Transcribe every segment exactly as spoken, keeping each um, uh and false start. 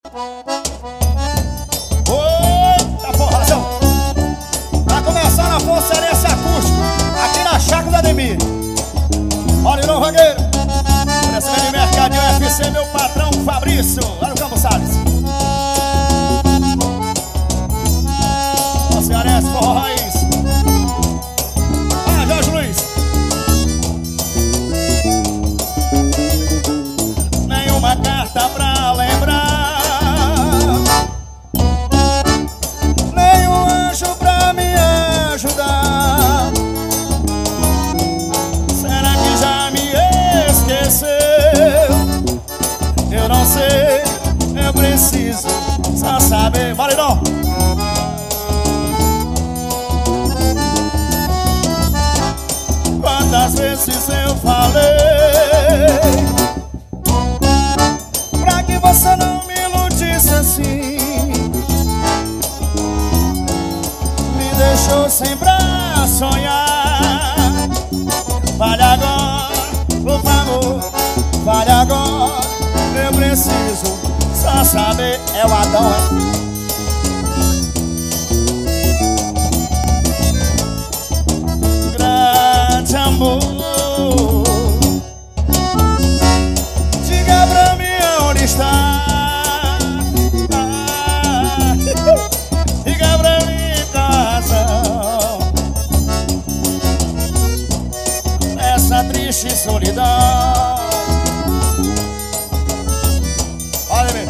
Eita forração! Tá começando a conferência acústica aqui na Chácara da Ademir. Olha o vagueiro. Oferecimento de Mercadinho F C, meu patrão Fabrício. Olha o Campo Salles. Ó, cearense, forró raiz. Ah, Jorge Luiz. Nenhuma carta pra lembrar, nenhum anjo pra me ajudar. Será que já me esqueceu? Eu não sei, eu preciso só saber. Validão! Quantas vezes eu falei pra que você não me iludisse assim, me deixou sem pra sonhar. Fale agora, por favor, fale agora. Eu preciso só saber. É o Adão, é? Grande amor, diga pra mim onde está. Ah, diga pra mim razão essa triste solidão. Olha bem,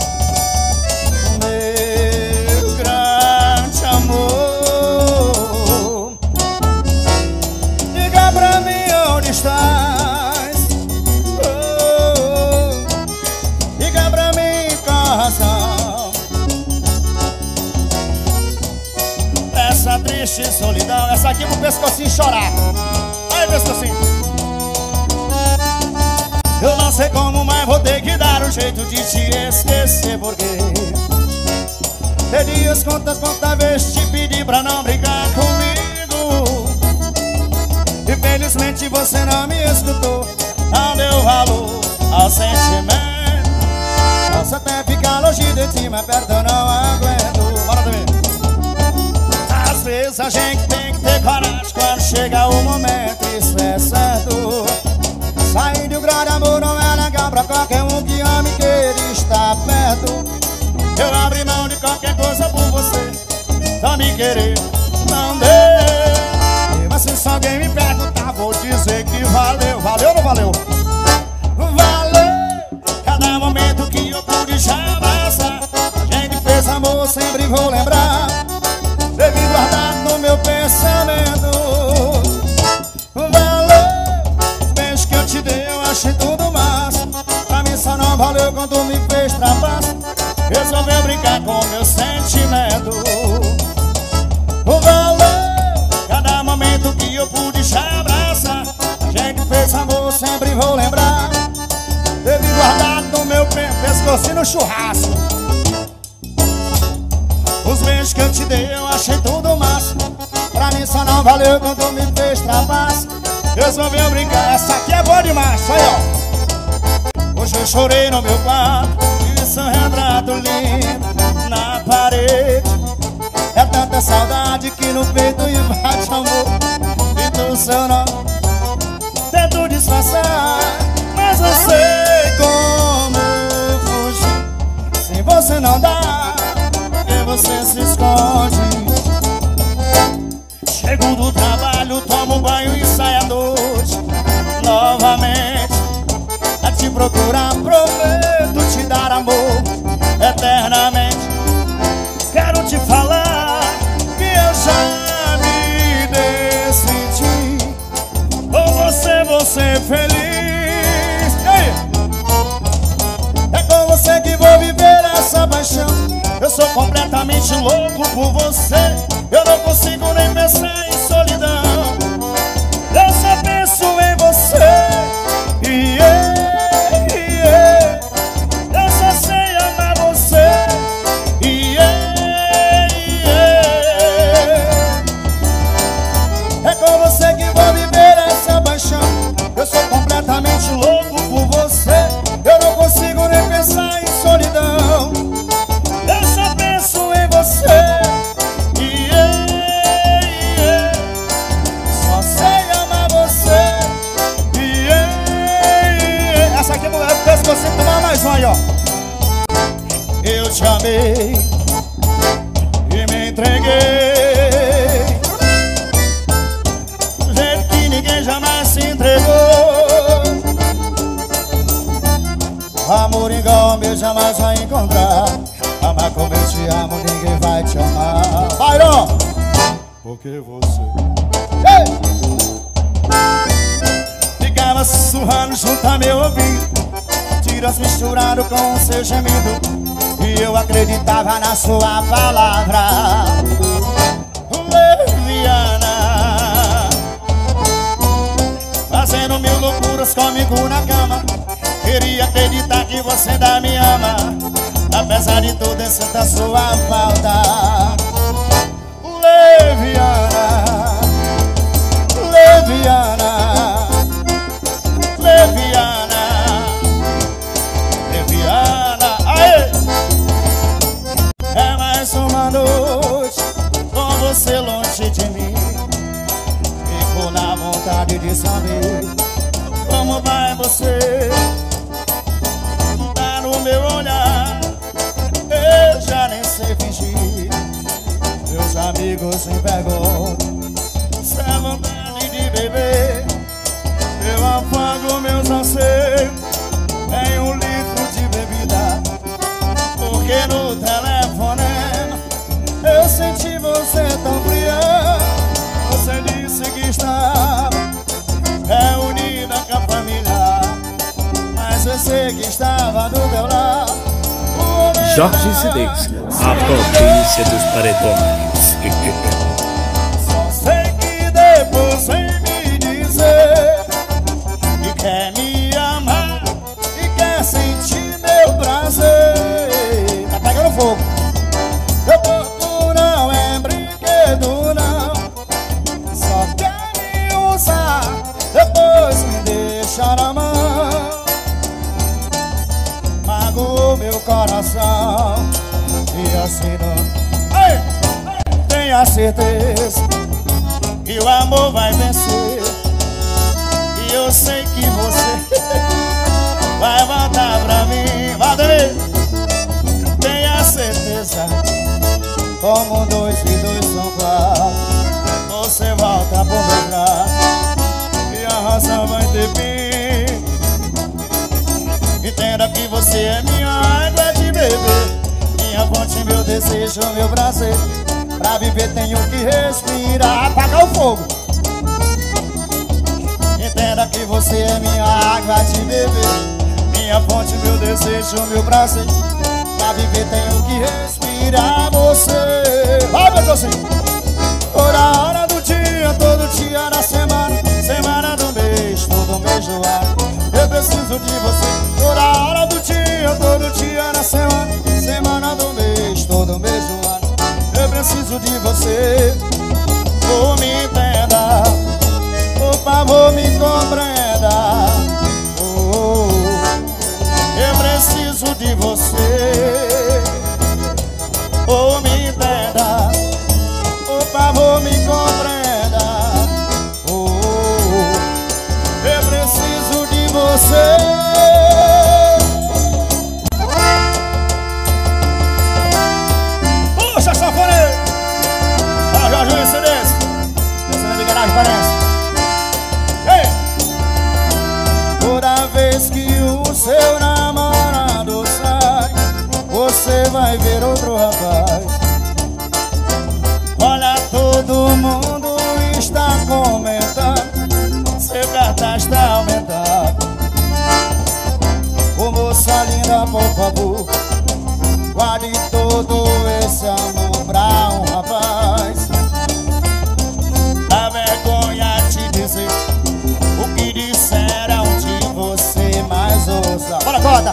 meu grande amor, diga pra mim onde estás. Oh, diga pra mim com razão essa triste solidão. Essa aqui pro pescocinho chorar. Aí, pescocinho. Eu não sei como, mas vou ter que dar um jeito de te esquecer, porque perdi as contas quantas vezes te pedi pra não brincar comigo. Infelizmente você não me escutou, não deu valor ao sentimento. Posso até ficar longe de ti, mas perto eu não aguento. Bora também. Às vezes a gente tem que ter coragem quando chega o momento, isso é certo. Sair de um grande amor não é legal pra qualquer um que ama e queira estar perto. Eu abri mão de qualquer coisa por você, só me querer não deu. Mas se alguém me perguntar, vou dizer que valeu. Valeu ou não valeu? Valeu cada momento que eu pude te abraçar. A gente fez amor, sempre vou lembrar. Deve guardar no meu pensamento. Te dei, eu achei tudo massa. Pra mim só não valeu quando me fez trapaça. Resolveu brincar com meu sentimento. Valeu cada momento que eu pude te abraçar. A gente fez amor, sempre vou lembrar. Teve guardado no meu pescoço no churrasco. Os beijos que eu te dei, eu achei tudo massa. Pra mim só não valeu quando me fez trapaça. Resolveu brincar, essa aqui é boa demais, aí ó. Hoje eu chorei no meu quarto, vi seu retrato lindo na parede. É tanta saudade que no peito invade amor. E do seu nome tento disfarçar, mas não sei como fugir. Se você não dá, porque você se esconde. Chego do trabalho, tomo banho e saio à noite novamente a te procurar. Prometo te dar amor eternamente. Quero te falar que eu já me decidi. Com você vou ser feliz. E aí? É com você que vou viver essa paixão. Eu sou completamente louco por você. Eu não consigo nem pensar em solidão. Eu só penso em você. Yeah, yeah. Eu só sei amar você. Yeah, yeah. É com você que vou viver essa paixão. Eu sou completamente louco por você. Eu não consigo nem pensar em solidão. eu te amei e me entreguei do jeito que ninguém jamais se entregou. Amor igual ao meu jamais vai encontrar. Amar como eu te amo, ninguém vai te amar. Byron! Porque você ei! Ficava sussurrando junto a meu ouvido, tiras misturado com o seu gemido, e eu acreditava na sua palavra. Leviana, fazendo mil loucuras comigo na cama. Queria acreditar que você ainda me ama, apesar de tudo eu sinto a sua falta. Leviana, Leviana, Leviana, Leviana, aê! É mais uma noite com você longe de mim. Fico na vontade de saber como vai você. Tá no meu olhar, eu já nem sei fingir. Meus amigos me perguntam se é vontade de beber. Eu afago meus anseios em um litro de bebida, porque no telefonema eu senti você tão fria. Você disse que estava reunida com a família, mas eu sei que estava do meu lado. Jorge Cidez, a potência dos paredões. Só sei que depois sem me dizer que quer me amar e quer sentir meu prazer. Tá pegando fogo. Meu corpo não é brinquedo não, só quer me usar, depois me deixa na mão. Magoou meu coração e assim não. Ei! Tenha certeza que o amor vai vencer, e eu sei que você vai voltar pra mim. Vai, tenha certeza, como dois e dois são quatro, você volta por meu braço e a razão vai ter fim. Entenda que você é minha água de beber, minha fonte, meu desejo, meu prazer. Pra viver tenho que respirar. Apagar o fogo. Entenda que você é minha água de beber, minha fonte, meu desejo, meu prazer. Pra viver tenho que respirar você. Vai, meu Deus! Toda hora do dia, todo dia da semana, semana do mês, todo mês do ano, eu preciso de você. Toda hora do dia, todo dia da semana, semana do mês, todo mês do ano, eu preciso de você. Oh, me entenda, por favor me compreenda. Oh, eu preciso de você. Oh, me entenda, por favor me compreenda. Oh, eu preciso de você. Puxa, sanfone! Fala, Jorge Luiz Cidez. Essa é de garagem, parece. Ei! Toda vez que o seu namorado sai, você vai ver outro rapaz. Olha, todo mundo está comentando, seu cartaz está aumentado. Ô moça linda, por favor, guarde todo esse amor pra um rapaz. Dá vergonha te dizer o que disseram de você, mas ouça. Bora, corta!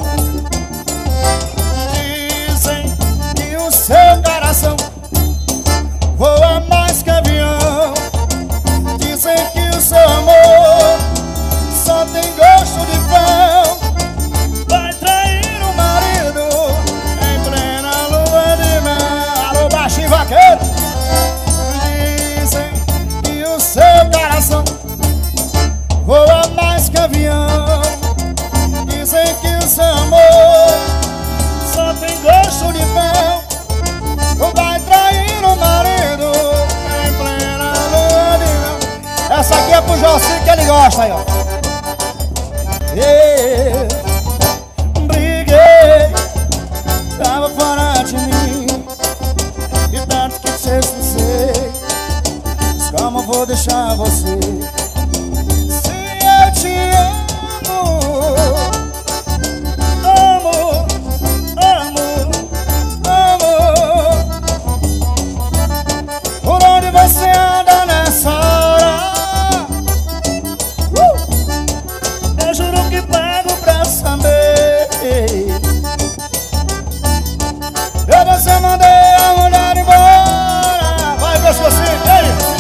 Dizem que o seu coração voa mais que avião. Dizem que o seu amor só tem gosto de pão. Vai trair o marido pro Jossi que ele gosta aí, ó. Yeah. Briguei, tava fora de mim, e tanto que te esqueci. Mas como eu vou deixar você se eu te amo? Amo, amo, amo. Por onde você anda nessa hora? uh! Eu juro que pago pra saber. Eu você mandei a mulher embora. Vai, ver se você, ei!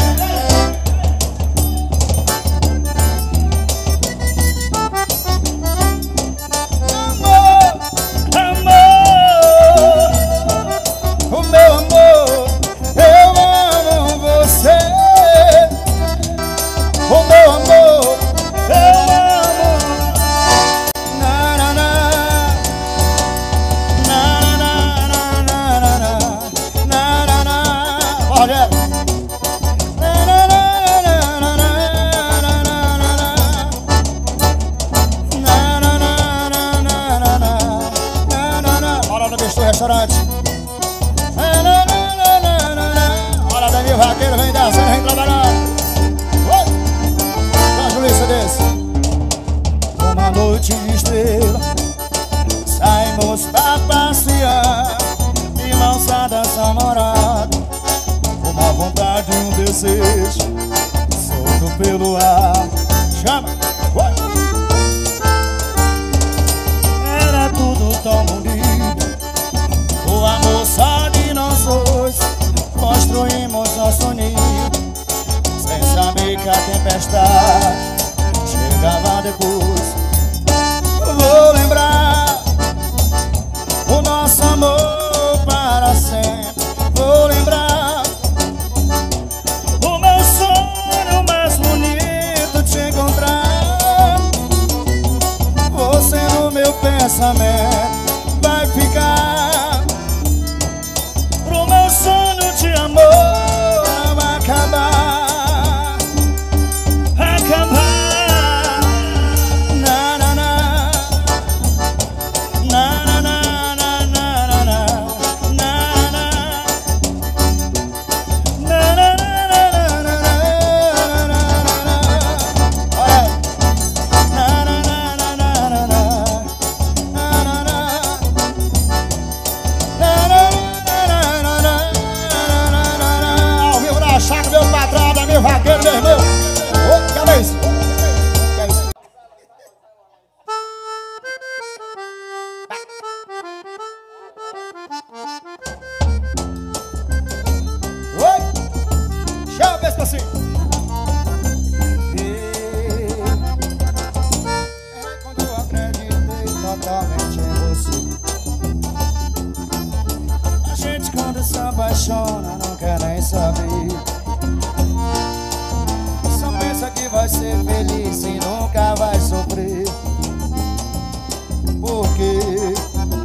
Restaurante. Hora da minha vaqueira, vem descendo, vem trabalhando. Dá uma Julissa desse. Uma noite de estrela, saímos pra passear, de mãos dadas namorado, uma vontade e um desejo solto pelo ar. Chama! Era tudo tão bonito, o amor só de nós dois, construímos nosso ninho, sem saber que a tempestade chegava depois. Vou lembrar o nosso amor para sempre. Vou lembrar o meu sonho mais bonito, te encontrar. Você no meu pensamento vai ficar. Pro meu sonho de amor não acabar, acabar. Na na na, na na na na na na na na na na vaqueiro, meu irmão. Ô, que é isso? Que é isso? Oi! Chama, pensa assim. É quando eu acreditei totalmente em você. A gente quando se apaixona não quer nem saber. Pensa que vai ser feliz e nunca vai sofrer. Por quê?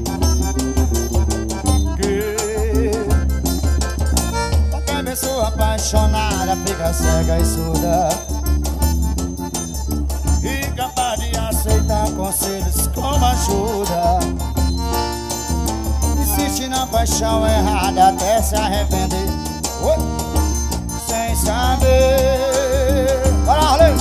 Porque qualquer pessoa apaixonada fica cega e surda, e capaz de aceitar conselhos como ajuda. Insiste na paixão errada até se arrepender. Oi? Sem saber. Bora, Arley!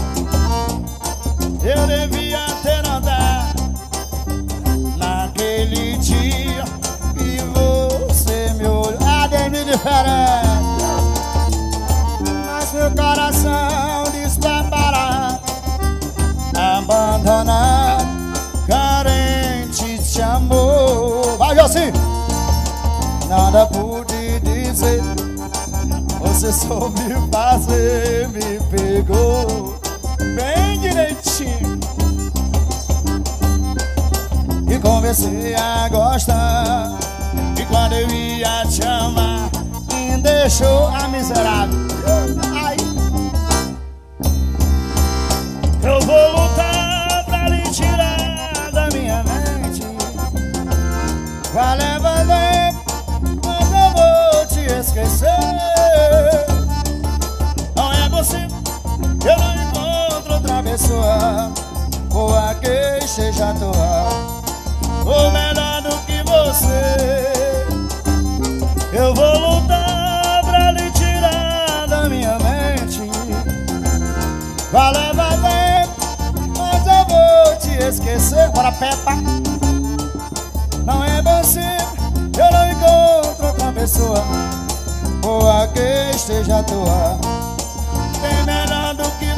Eu devia ter andado naquele dia e você me olhou. Ademir diferente, mas meu coração despreparado, abandonado, carente de amor. Vai, Jossi! Nada pude dizer, você soube fazer, me pegou bem direitinho e comecei a gostar. E quando eu ia te amar, me deixou a miserável. Ai. Eu vou lutar pra lhe tirar da minha mente. Vai levar tempo, mas eu vou te esquecer. Não é possível, eu não pessoa boa que esteja à toa, ou melhor do que você. Eu vou lutar pra lhe tirar da minha mente. Vai levar tempo, mas eu vou te esquecer. Bora, Peppa. Não é possível, eu não encontro outra pessoa boa que esteja à toa, tem melhor do que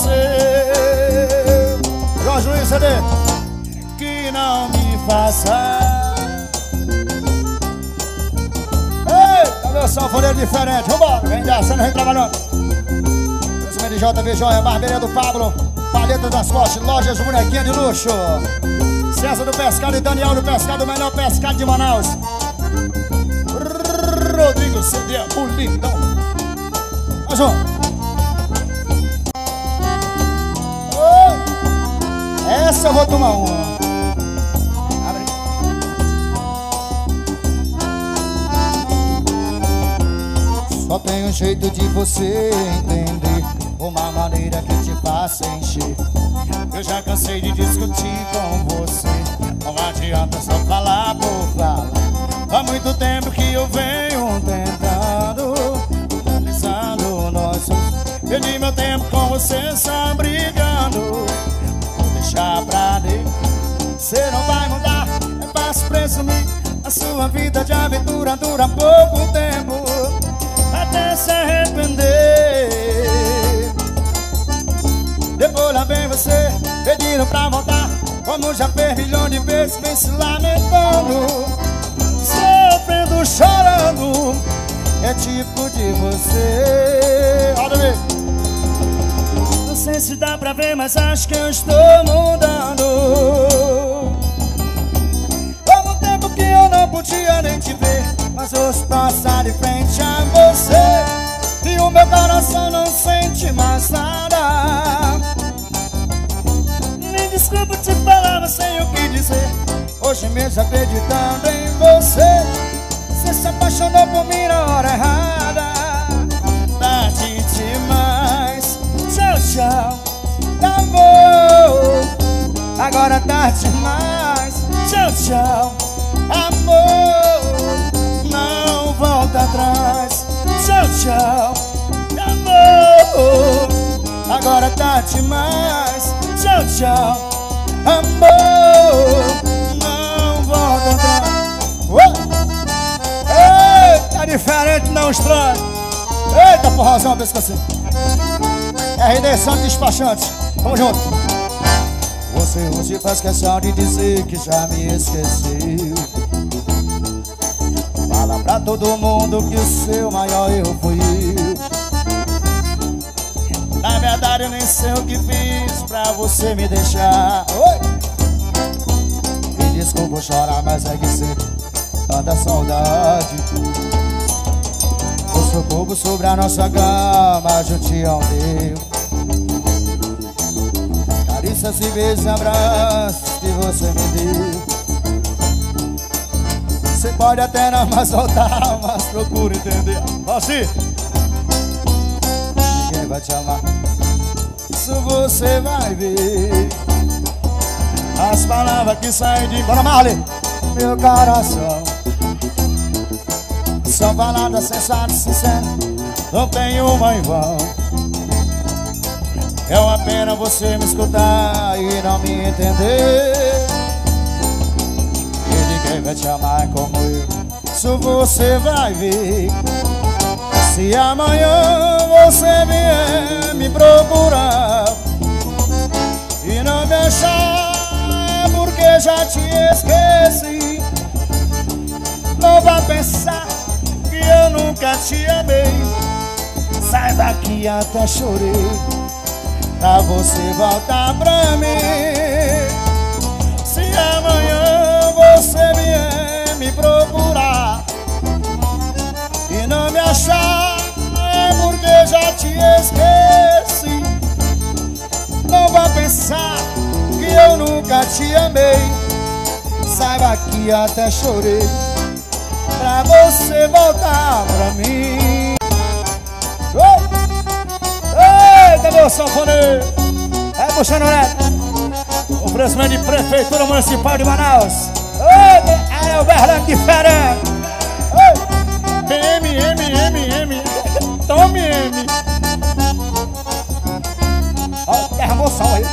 você. Jorge Luiz, C D. Que não me faça. Ei, cadê o sanfoneiro diferente? Vambora, vem descendo, vem trabalhando. Crescimento de J V Joia, barbearia do Pablo, palheta das costas, lojas bonequinha de luxo. César do Pescado e Daniel do Pescado, o melhor pescado de Manaus. Rodrigo C D, o lindão. Mais um. Oh, essa eu vou tomar uma. Abre. Só tem um jeito de você entender, uma maneira que te faça encher. Eu já cansei de discutir com você, não adianta só falar por falar. Há muito tempo que eu venho tentando, analisando nossos. Perdi meu tempo com você só brigando. Vou deixar pra ler, você não vai mudar, é fácil presumir. A sua vida de aventura dura pouco tempo, até se arrepender. Depois lá vem você pedindo pra voltar, como já fez milhões de vezes, vem se lamentando, sofrendo, chorando. É tipo de você. Olha aí. Não sei se dá pra ver, mas acho que eu estou mudando. Há um tempo que eu não podia nem te ver, mas hoje passar de frente a você, e o meu coração não sente mais nada. Me desculpa te falar, mas sem o que dizer. Hoje mesmo acreditando em você, você se apaixonou por mim na hora errada. Tarde demais, tchau, tchau, amor. Agora tarde demais, tchau, tchau, amor. Não volta atrás, tchau, tchau, amor. Agora tarde demais, tchau, tchau, amor. Não volta atrás. Ei, tá diferente, não estranho. Eita, porrazão, pescocinho. R D Santos Despachante, vamos junto. Você hoje faz questão de dizer que já me esqueceu. Fala pra todo mundo que o seu maior erro foi eu. Na verdade eu nem sei o que fiz pra você me deixar. Oi! Me desculpa chorar, mas é que sempre tanta saudade. O seu corpo sobre a nossa cama, juntinho ao meu. Carícias e beijos e abraços que você me deu. Você pode até não mais voltar, mas procura entender. Assim, ninguém vai te amar, isso você vai ver. As palavras que saem de... Bora, Marley! Meu coração são palavras sensatas, sinceras, não tem uma em vão. É uma pena você me escutar e não me entender. E ninguém vai te amar como eu, isso você vai ver. Se amanhã você vier me procurar e não me achar, é porque já te esqueci. Não vá pensar que eu nunca te amei, saiba que até chorei pra você voltar pra mim. Se amanhã você vier me procurar e não me achar, é porque já te esqueci. Não vá pensar que eu nunca te amei, saiba que até chorei pra você voltar pra mim. Ei, cadê o sanfoneiro? Vai puxando o neto. Oferecimento de Prefeitura Municipal de Manaus. Oi, é o Berlândia diferente. M, M, M, M. Tome M. Ó, derramou sol aí.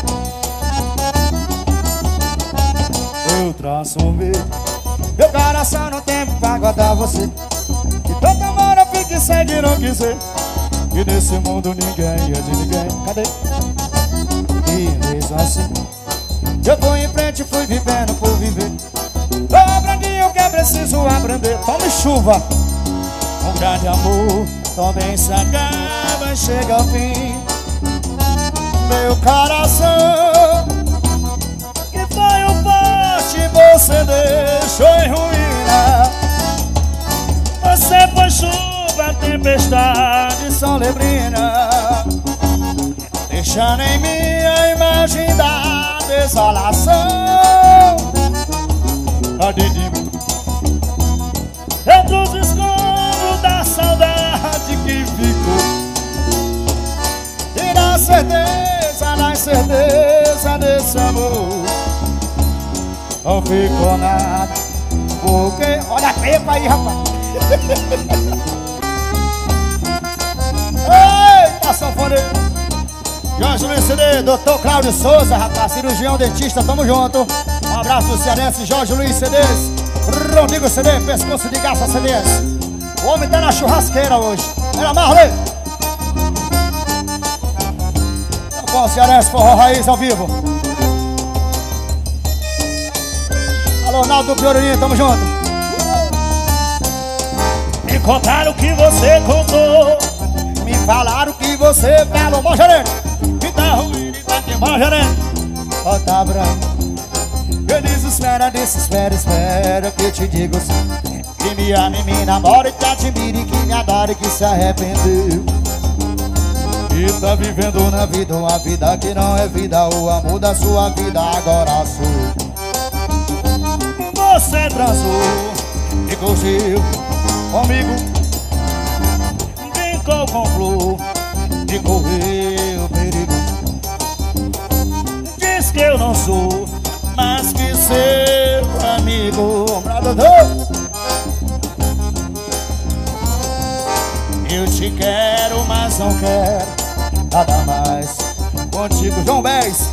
Eu traço um beijo. Meu coração não tem pra guardar você. Que todo amor eu fique sem de não quiser. E nesse mundo ninguém é de ninguém. Cadê? E mesmo assim eu fui em frente, fui vivendo por viver. Tô aprendendo o que é preciso aprender. Tome chuva. Um grande amor também se acaba e chega ao fim. Meu coração, que foi um poste, você deixou em ruína. Você foi chuva, tempestade, sol neblina, deixando em mim a imagem da desolação. Cadê de mim? Entre os escombros da saudade que ficou, e na certeza, na incerteza desse amor, não ficou nada, porque... Olha a pepa aí, rapaz. Eita, sanfoneiro. Jorge Luiz C D, doutor Cláudio Souza, rapaz, cirurgião dentista, tamo junto. Um abraço do cearense, Jorge Luiz C Ds. Rodrigo C D, pescoço de garça C Ds. O homem tá na churrasqueira hoje. Era Marley. Tá bom, cearense, forró raiz ao vivo. Alô, Naldo Piorinho, tamo junto. Me contaram que você contou, me falaram que você falou. Bom, gerente, que tá ruim, que tá queimando, gerente. Ó, tá branco. Eu disse, espera, disse, espera, espera, que eu te digo sim. Que me ama e me namora, e que admire, que me adora e que se arrependeu. E tá vivendo na vida uma vida que não é vida. O amor da sua vida agora sou. Você transou e curtiu comigo, brincou com flor e correu perigo. Diz que eu não sou mais que seu amigo. Eu te quero, mas não quero nada mais contigo. João Bez,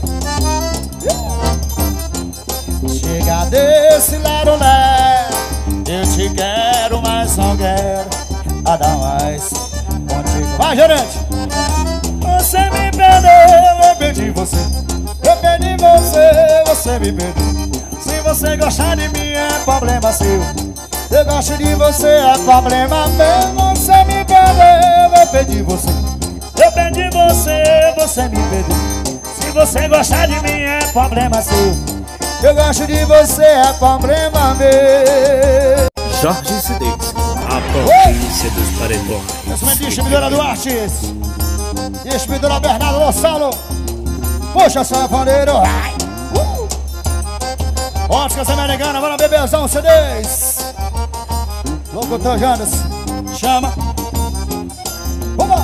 chega desse lerolé. Eu te quero, mas não quero nada mais contigo. Vai, gerente. Você me perdeu, eu perdi você. Eu perdi você, você me perdeu. Se você gostar de mim é problema seu. Eu gosto de você, é problema meu. Você me perdeu, eu perdi você. Eu perdi você, você me perdeu. Se você gostar de mim é problema seu. Eu gosto de você, é problema meu. Jorge C Ds, a potência dos paredões. Essa é a distribuidora Duarte, distribuidora Bernardo Lossalo. Puxa, sanfoneiro. Uh! Óticas Americanas, bora bebezão C Ds. Locutor Janos, chama. Vamos.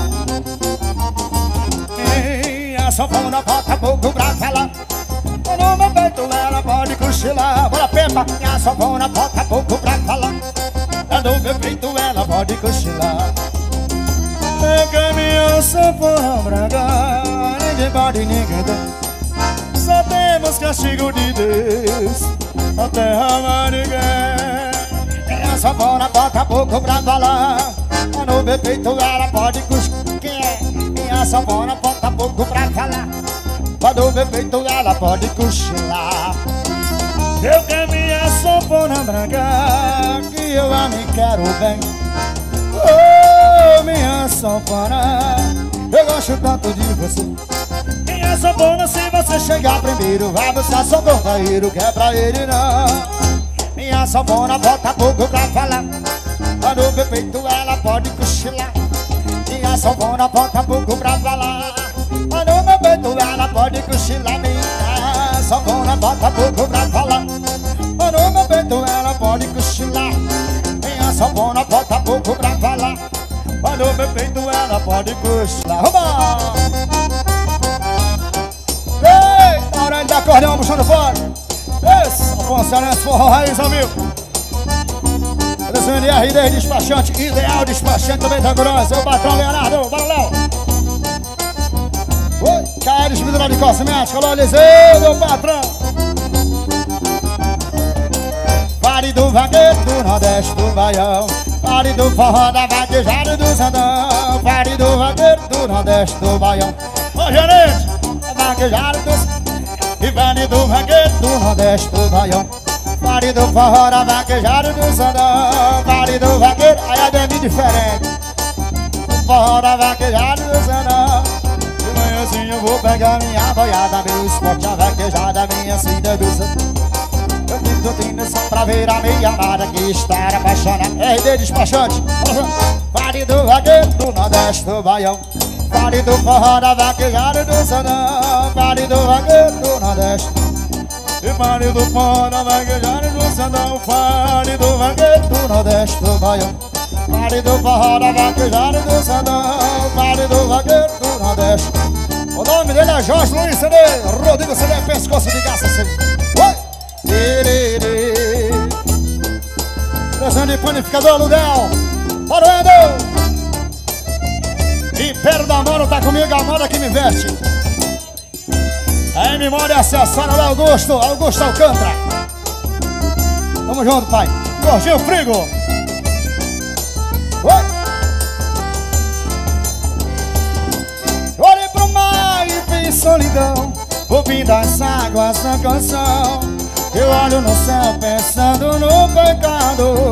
Minha sanfona bota pouco pra falar. No meu peito ela pode cochilar. Bora, Pepa. Minha sanfona bota pouco pra falar. No meu peito ela pode cochilar. É que minha sanfona branca ninguém pode, ninguém dá. Só temos castigo de Deus, a terra mais ninguém. Minha sanfona bota pouco pra falar. No meu peito ela pode cochilar. Minha sanfona bota pouco pra falar. No meu peito ela pode cochilar. Eu que a minha sanfona branca, que eu a me quero bem. Oh, minha sanfona, eu gosto tanto de você. Minha sanfona, se você chegar primeiro, vai buscar seu companheiro, que é pra ele não. Minha sanfona bota pouco pra falar. No meu peito ela pode cochilar. Minha sanfona bota pouco pra falar. No meu peito ela pode cochilar. Minha sanfona bota pouco pra falar. No meu peito ela pode cochilar. Minha sanfona bota pouco pra falar. No meu peito ela pode cochilar. Vamos! acordeão puxando fora. Esse, Afonso Arantes, forró raiz ao vivo. N R D despachante, ideal despachante também tá grossa. É o patrão Leonardo, bora Léo. Oi, K L Distribuidora de Cosméticos, alô Eliseu, meu patrão. Pare do vaqueiro do Nordeste do Baião, pare do forró da vaquejada do Sandão, pare do vaqueiro do Nordeste do Baião. Ô gerente, a vaquejada do e pare do vaqueiro do Nordeste do Baião. Pare do forró da vaquejada do Sandão, pare do vaqueiro, aí é bem diferente. O forró da vaquejada do Sandão. De manhãzinho eu vou pegar minha boiada, meu esporte, a vaquejada, minha cidadeza. Eu tenho tino só pra ver a minha amada que está apaixonada. R D despachante. Pare do vaqueiro do Nordeste do Baião, pare do forró da vaquejada do Sandão, pare do vaqueiro do Nordeste. E pare do forró da vaquejada do Sandão, pare do vaqueiro do Nordeste do Baião, pare do forró da vaquejada do Sandão, pare do vaqueiro do Nordeste. O nome dele é Jorge Luiz C D, Rodrigo C D, pescoço de gaça C D. Oi! Desenho de panificador, Ludel. Bora, Endo! Império da Moda tá comigo, a moda que me veste. A M Moda acessória do Augusto, Augusto Alcântara. Tamo junto, pai. Gordinho Frigo. Oi! Olhei pro mar e vi solidão, ouvindo as águas da canção. Eu olho no céu pensando no pecado.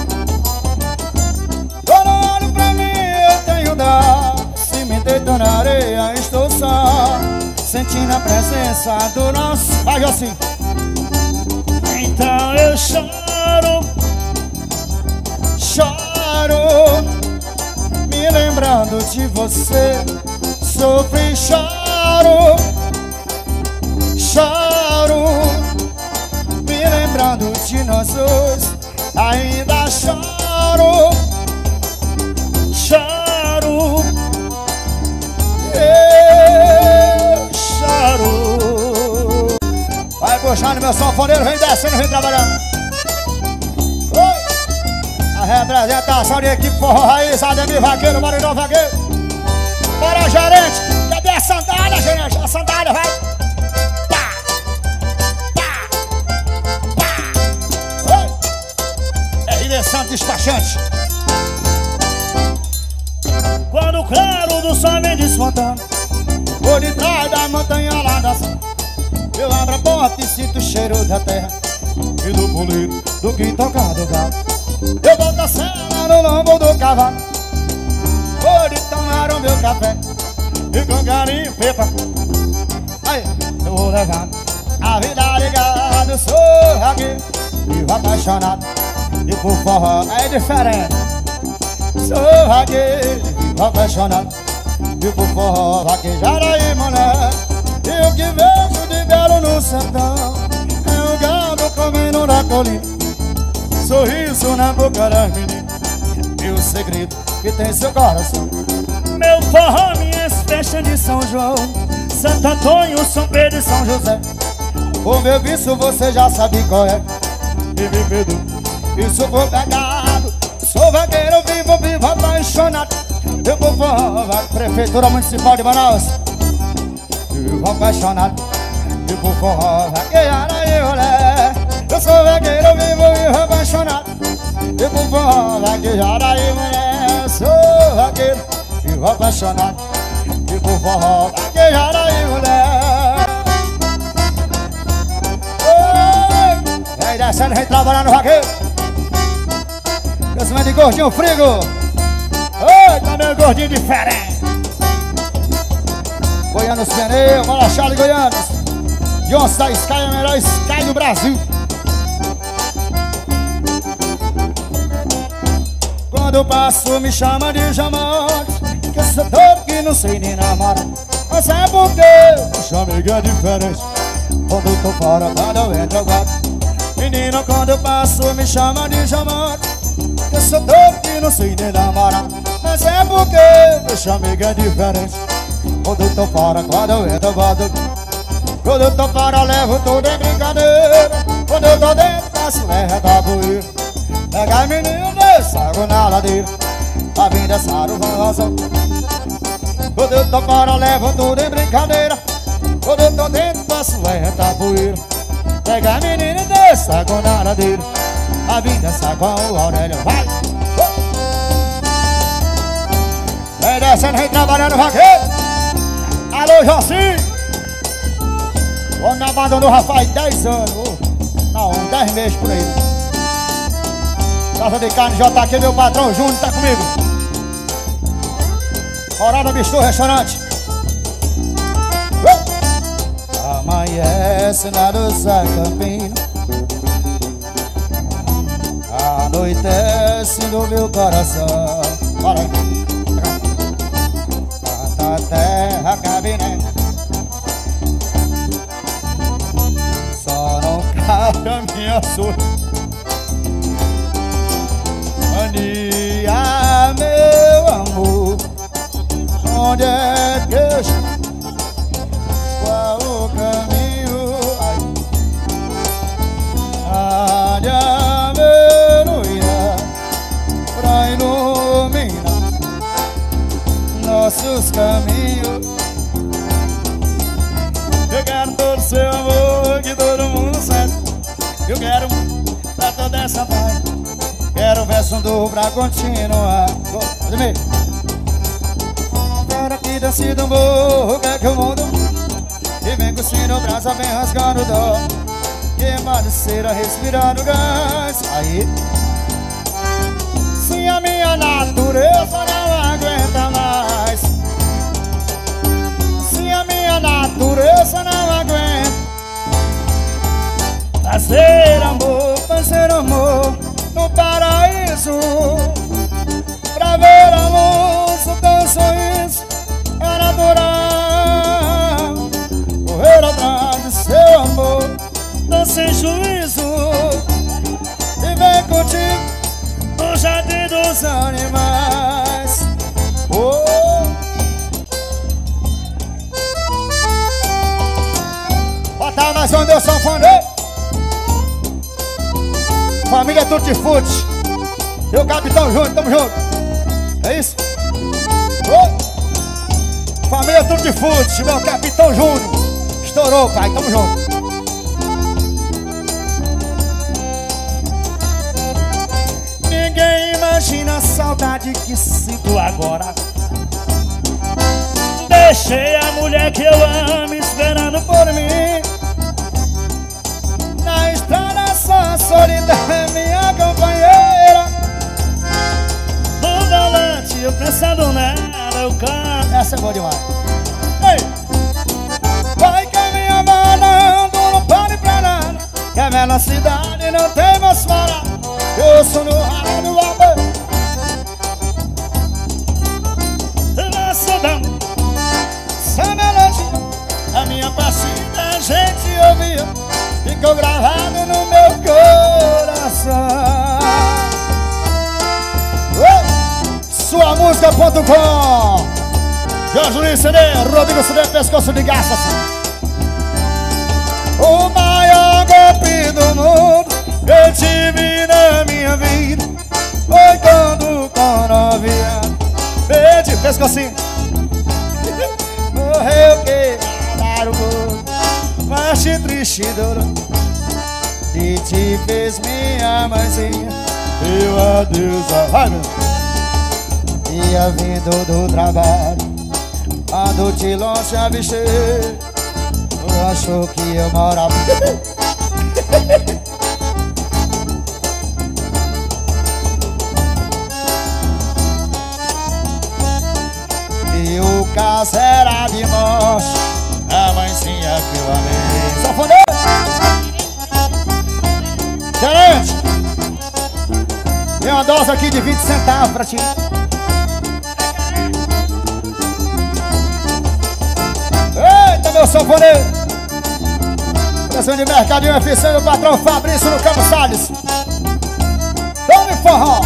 Quando olho pra mim eu tenho dó, se me deito na areia estou só, sentindo a presença do nosso... Faz assim. Então eu choro, choro, me lembrando de você. Sofro e choro, choro, me lembrando de nós dois. Ainda choro, choro, eu choro. Vai puxando meu sanfoneiro, vem descendo, vem trabalhando. Oi. A representação de equipe forró raiz, Ademir Vaqueiro, Marinão Vaqueiro. Bora, gerente, cadê a sandália, gerente? A sandália, vai. Santo despachante. Quando o claro do sol vem desmontando, por detrás da montanha lá da zona, eu abro a porta e sinto o cheiro da terra e do polido do que toca do galo. Eu boto a cela no lombo do cavalo, por tomar o meu café e com carinho pepa. Aí eu vou levar a vida ligada. Eu sou aqui, vivo apaixonado e por forró é diferente. Sou vaqueiro, vivo apaixonado e por forró vaquejar aí, mulher. E o que vejo de belo no sertão é o gado comendo na colina, sorriso na boca das meninas e o segredo que tem seu coração. Meu forró, minhas festas de São João, Santo Antônio, São Pedro e São José. O meu vício você já sabe qual é. E me perdoa, isso foi pecado. Sou vaqueiro, vivo, vivo apaixonado. Eu vou forró, Prefeitura Municipal de Manaus. Vivo apaixonado, eu vou forró, vaquejar aí, mulher. Eu sou vaqueiro, vivo, vivo apaixonado. Eu vou forró, vaquejar aí, mulher. Sou vaqueiro, vivo apaixonado. Eu vou forró, vaquejar aí, mulher. Oi! Vem descendo, vem trabalhar no vaqueiro. Crescimento de Gordinho Frigo. Oi, tá meu gordinho diferente. Goianos Pneu, Marachal de Goianos. Johnson da Sky, a melhor Sky do Brasil. Quando passo me chama de Jamote, que eu sou todo que não sei nem namorar. Mas é porque o chamego é diferente. Quando tô fora, quando eu entro eu gosto. Menina, quando eu passo me chama de Jamote, que eu sou todo que não sei nem namorar. Mas é porque o chamego é diferente. Quando eu tô fora, quando eu entro eu gosto. Quando eu tô fora, levo tudo em brincadeira. Quando eu tô dentro, passo leve da poeira. Pega a menina, desce água na ladeira. A vida é saruvosa. Quando eu tô fora, levo tudo em brincadeira. Quando eu tô dentro, passo leve da poeira. Pega a menina, desce água na ladeira. A vida é saguão, o Aurélio vai. Vem descendo, vem trabalhando, vaqueiro. Alô, Jocinho. O homem me abandonou já faz dez anos. Não, uns dez meses por aí. Casa de carne J aqui, meu patrão Júnior tá comigo. Morada Bistu, restaurante. Amanhece na Rosa Campina, anoitece no meu coração. Bora aí. Tanta terra cabiné, só não cabe a minha sorte. Mania, meu amor, onde é que eu estou? Qual o caminho? Olha, meu luar, pra iluminar nossos caminhos. Eu quero todo seu amor, que todo mundo sabe. Eu quero pra toda essa paz. Quero verso do pra continuar. Quero aqui desce do morro, quer que eu mudo? E vem com o sino, o braço vem rasgando o dó. Queimando cera, respirando gás. Aí. Se a minha natureza não aguenta mais, se a minha natureza não aguenta, fazer amor, fazer amor no paraíso, pra ver a luz do teu sorriso é natural. Correr atrás do seu amor, tô sem juízo, e vem contigo no jardim dos animais. Oh. Bota mais onde eu sou fone. Família Tutti Frutti e o Capitão Júnior, tamo junto. É isso? Oh. Família Tutti Frutti, meu Capitão Júnior. Estourou, pai, tamo junto. Ninguém imagina a saudade que sinto agora. Deixei a mulher que eu amo esperando por mim. Na estrada só a solidão é minha companheira. No volante eu pensando nela, eu canto. Essa é boa demais. Ei! Vai caminhar balando, não pare pra nada, que a velocidade não tem mais fora. Eu sou no rádio, amor. Velocidade, essa melodia, a minha partida a gente ouvia, ficou gravado no meu coração. Oh! Sua música ponto com Jorge Luiz C D, Rodrigo C D, pescoço de garça. O maior golpe do mundo eu tive na minha vida foi quando com nove anos perdi pescocinho. Morreu que dar o mundo, mas de triste dor. E te fez minha mãezinha, meu adeus, vai meu. Ia vindo do trabalho, quando de longe avistei, achou que eu morava. E o caso era de morte, a mãezinha que eu amei. Safoneiro! Gerente! Tem uma dose aqui de vinte centavos pra ti. Eita, meu safoneiro! Pressão de mercadinho eficiente do patrão Fabrício no Campos Salles. Tome forró!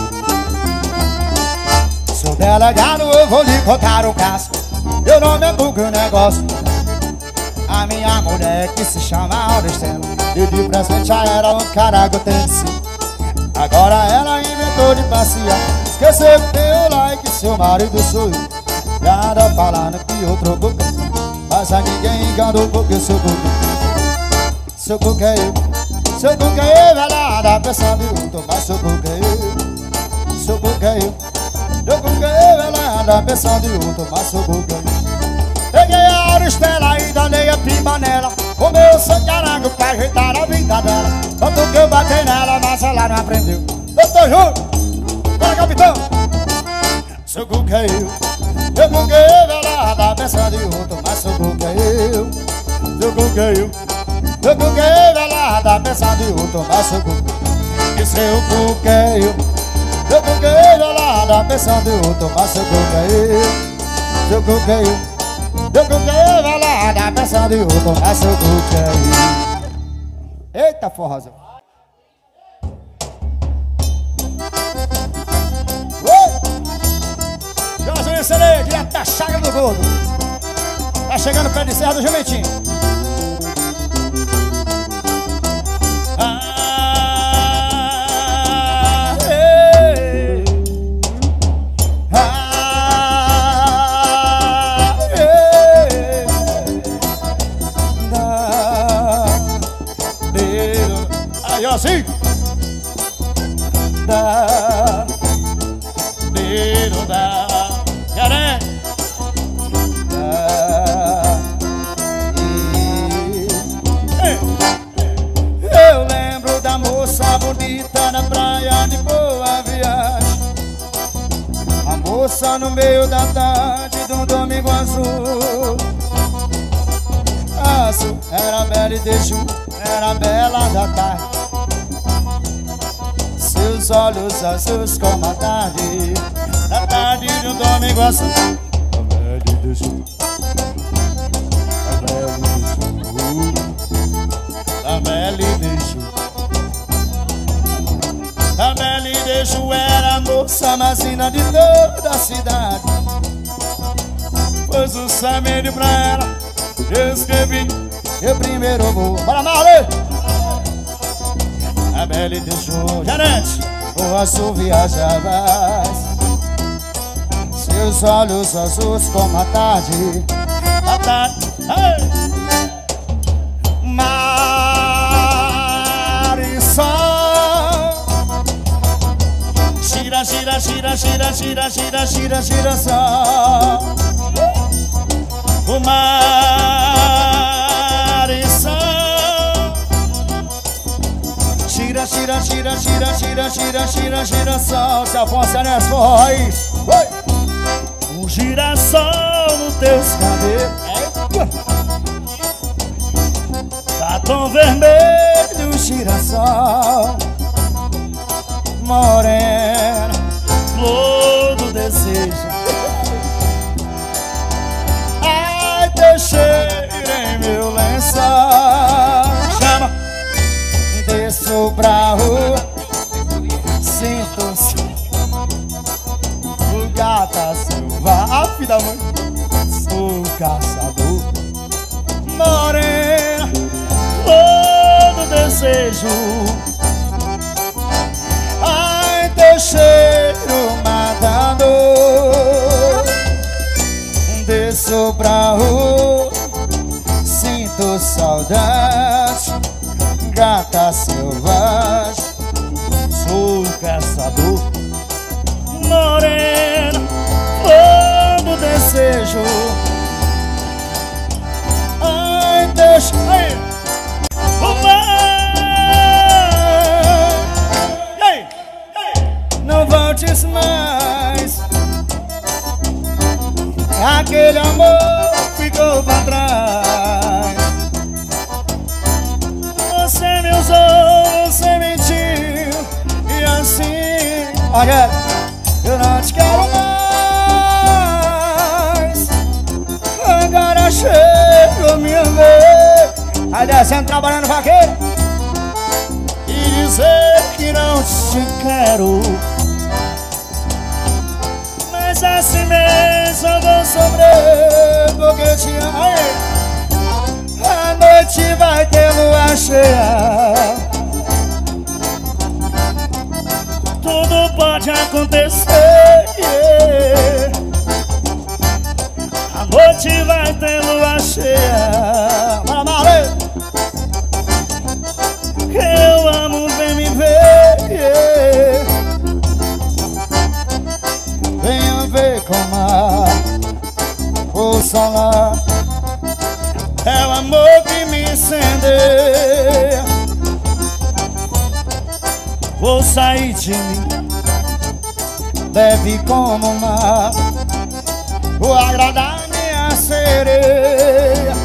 Sou delegado, eu vou lhe contar o caso. Meu nome é Google Negócio. a minha mulher que se chama Auristela. E de presente já era um caragotense. Agora ela inventou de passear, esqueceu que tem o like, seu marido sou eu. E anda falando que eu troco, mas a ninguém enganou porque seu cuco. Seu cuco é eu, seu cuco é eu. Ela anda pensando em outro, mas seu cuco é eu. Seu cuco é eu, seu cuco é eu. Ela anda pensando em outro, mas seu cuco é eu. Peguei a Auristela e danei a pimba nela, o meu sangarango pra ajeitar a vida dela. Tanto que eu batei nela, mas ela não aprendeu. Doutor Júlio, bora capitão. Seu cuco é eu, seu cuco é eu. Ela anda pensando em outro, mas seu cuco é eu. Seu cuco é eu, seu cuco é eu. Ela anda pensando em outro, mas seu cuco. E seu cuco é eu, seu cuco é eu. Ela anda pensando em outro, mas seu cuco é eu. Seu cuco é eu, seu cuco é eu. Ela anda pensando em outro, mas seu cuco é eu. Eita forrozão. Joãozinho Celê, direto da Chaga do Gordo. Tá chegando perto de Serra do Jumentinho. Ah, ei. Ah, ei. Da, dedo. Aí, ó, assim. Da, dedo, da. Garé. Eu lembro da moça bonita na praia de Boa Viagem. A moça no meio da tarde de um domingo azul. Azul, era bela e deixou, era bela da tarde. Seus olhos azuis como a tarde, na tarde de um domingo azul. A bela e deixou, a bela e deixou, a bela e deixou. A bela e deixou era a moça mais linda de toda a cidade. Pois o saber pra ela eu escrevi eu primeiro vou. Bora, Marley! A bela e deixou, Janete, o azul viajavas. Seus olhos azuis como a tarde, a tarde, hey! Marisol, gira, gira, gira, gira, gira, gira, gira, gira só. O Marisol, gira, gira, gira, gira, gira, gira, gira, gira só. Se Afonso Enes for raiz, um girassol nos teus cabelos. Tá tão vermelho o girassol, morena, flor do desejo. Ai, teu cheiro em meu lençol. Chama, desço pra rua, sinto-se o gata silva. A filha da mãe, sou caçador, morena, flor do desejo. Ai, teu cheiro matador. Desço pra rua, sinto saudade, gata selvagem, sou caçador, morena, flor do desejo. Ai, deixa aí o mar. E aí? Não voltes mais, aquele amor ficou pra trás. Você me usou, você mentiu, e assim, olha, eu não te quero mais. Agora chegou minha vez. Aí descendo, trabalhando vaqueiro, e dizer que não te quero. Mas assim mesmo eu vou sofrer, porque te amo. noite vai ter lua cheia. Tudo pode acontecer, yeah. A noite vai ter lua cheia. Bora, Marley! Que eu amo, vem me ver, yeah. Venha ver como o sol é o amor que me incendeia. Vou sair de mim, leve como o mar, vou agradar minha sereia.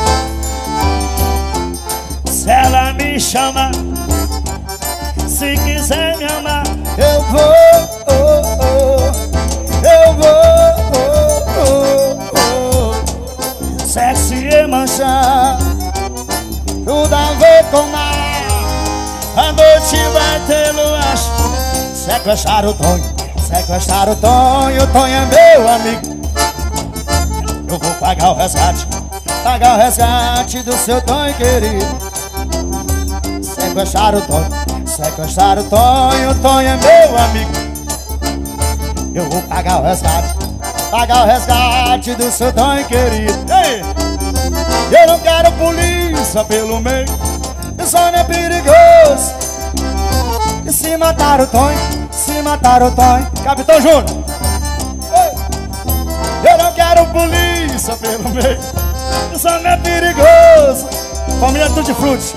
Se ela me chamar, se quiser me amar, eu vou, oh, oh, eu vou, oh, oh, oh. Sexy e manchar, tudo a ver com o mar. A noite vai ter lua. Sequestrar o Tonho, sequestrar o Tonho. O Tonho é meu amigo. Eu vou pagar o resgate, pagar o resgate do seu Tonho querido. Sequestrar o Tonho, sequestrar o Tonho. O Tonho é meu amigo. Eu vou pagar o resgate, pagar o resgate do seu Tonho querido. Ei! Eu não quero polícia pelo meio, isso não é perigoso. E se matar o Tonho, se matar o Tonho, Capitão Júnior. Eu não quero polícia pelo meio, isso não é perigoso. Família Tutti Frutti.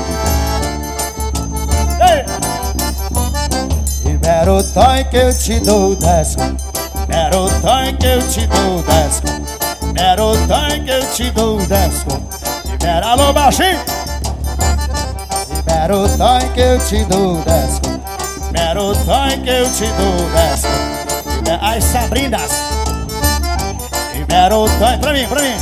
Libera o Tonho que eu te dou dez. Libera o Tonho que eu te dou dez. Libera o Tonho que eu te dou dez. Libera, alô baixinho. Libera o Tonho que eu te dou dez. Libera o Tonho que eu te dou dez. Libera as Sabrinas. Libera o Tonho pra mim, pra mim.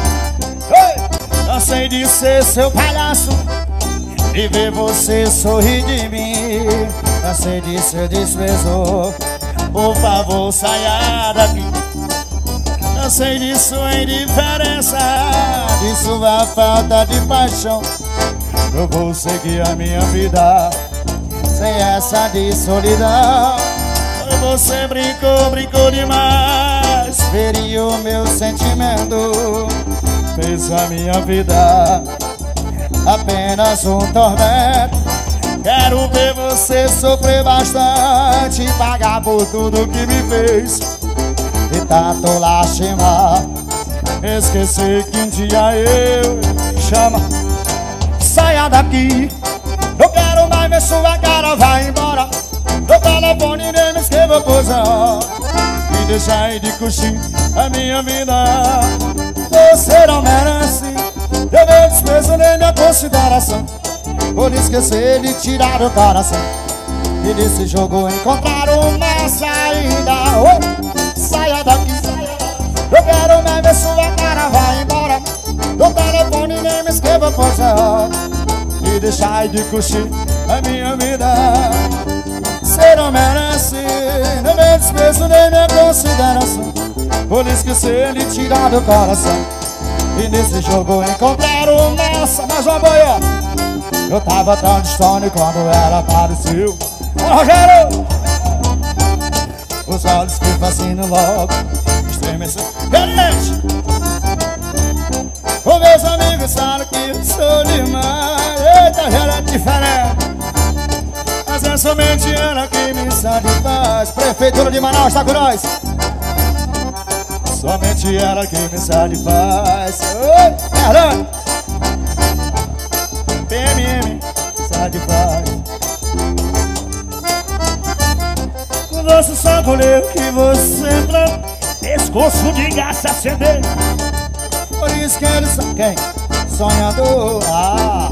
Ei! Cansei de ser seu palhaço e ver você sorrir de mim. Cansei de ser desprezo, por favor saia daqui. Cansei de sua indiferença, de sua falta de paixão. Eu vou seguir a minha vida sem essa de solidão. Você brincou, brincou demais, feriu o meu sentimento, fez a minha vida apenas um tormento. Quero ver você sofrer bastante, pagar por tudo que me fez e tanto lastimar. Esquecer que um dia eu chama. Saia daqui, eu quero mais ver sua cara, vai embora. No telefone nem me escreva coisa, me deixa aí de curtir a minha vida. Você não merece eu meu desprezo nem minha consideração. Por esquecer de tirar o coração e desse jogo encontrar uma saída. Oh, saia daqui, eu quero mais ver sua cara, vai embora. No telefone nem me escreva coisa, me deixa aí de curtir a minha vida. Você não merece nem meu desprezo nem minha consideração. Por esquecer de tirar do coração e nesse jogo encontrar uma saída. Mais uma boia. Eu tava tão distante quando ela apareceu. Ô Rogério! Os olhos que fascinam logo estremeceu. Gente! Os meus amigos sabem que eu sou demais. Eita, já era diferente, mas é somente ela que me satisfaz. Prefeitura de Manaus tá com nós. Somente ela que me satisfaz. Oi, Fernando! P M M, satisfaz. Você só colheu que você entra, pescoço de gás se acender. Por isso que ele sabe quem? Sonhador. Ah.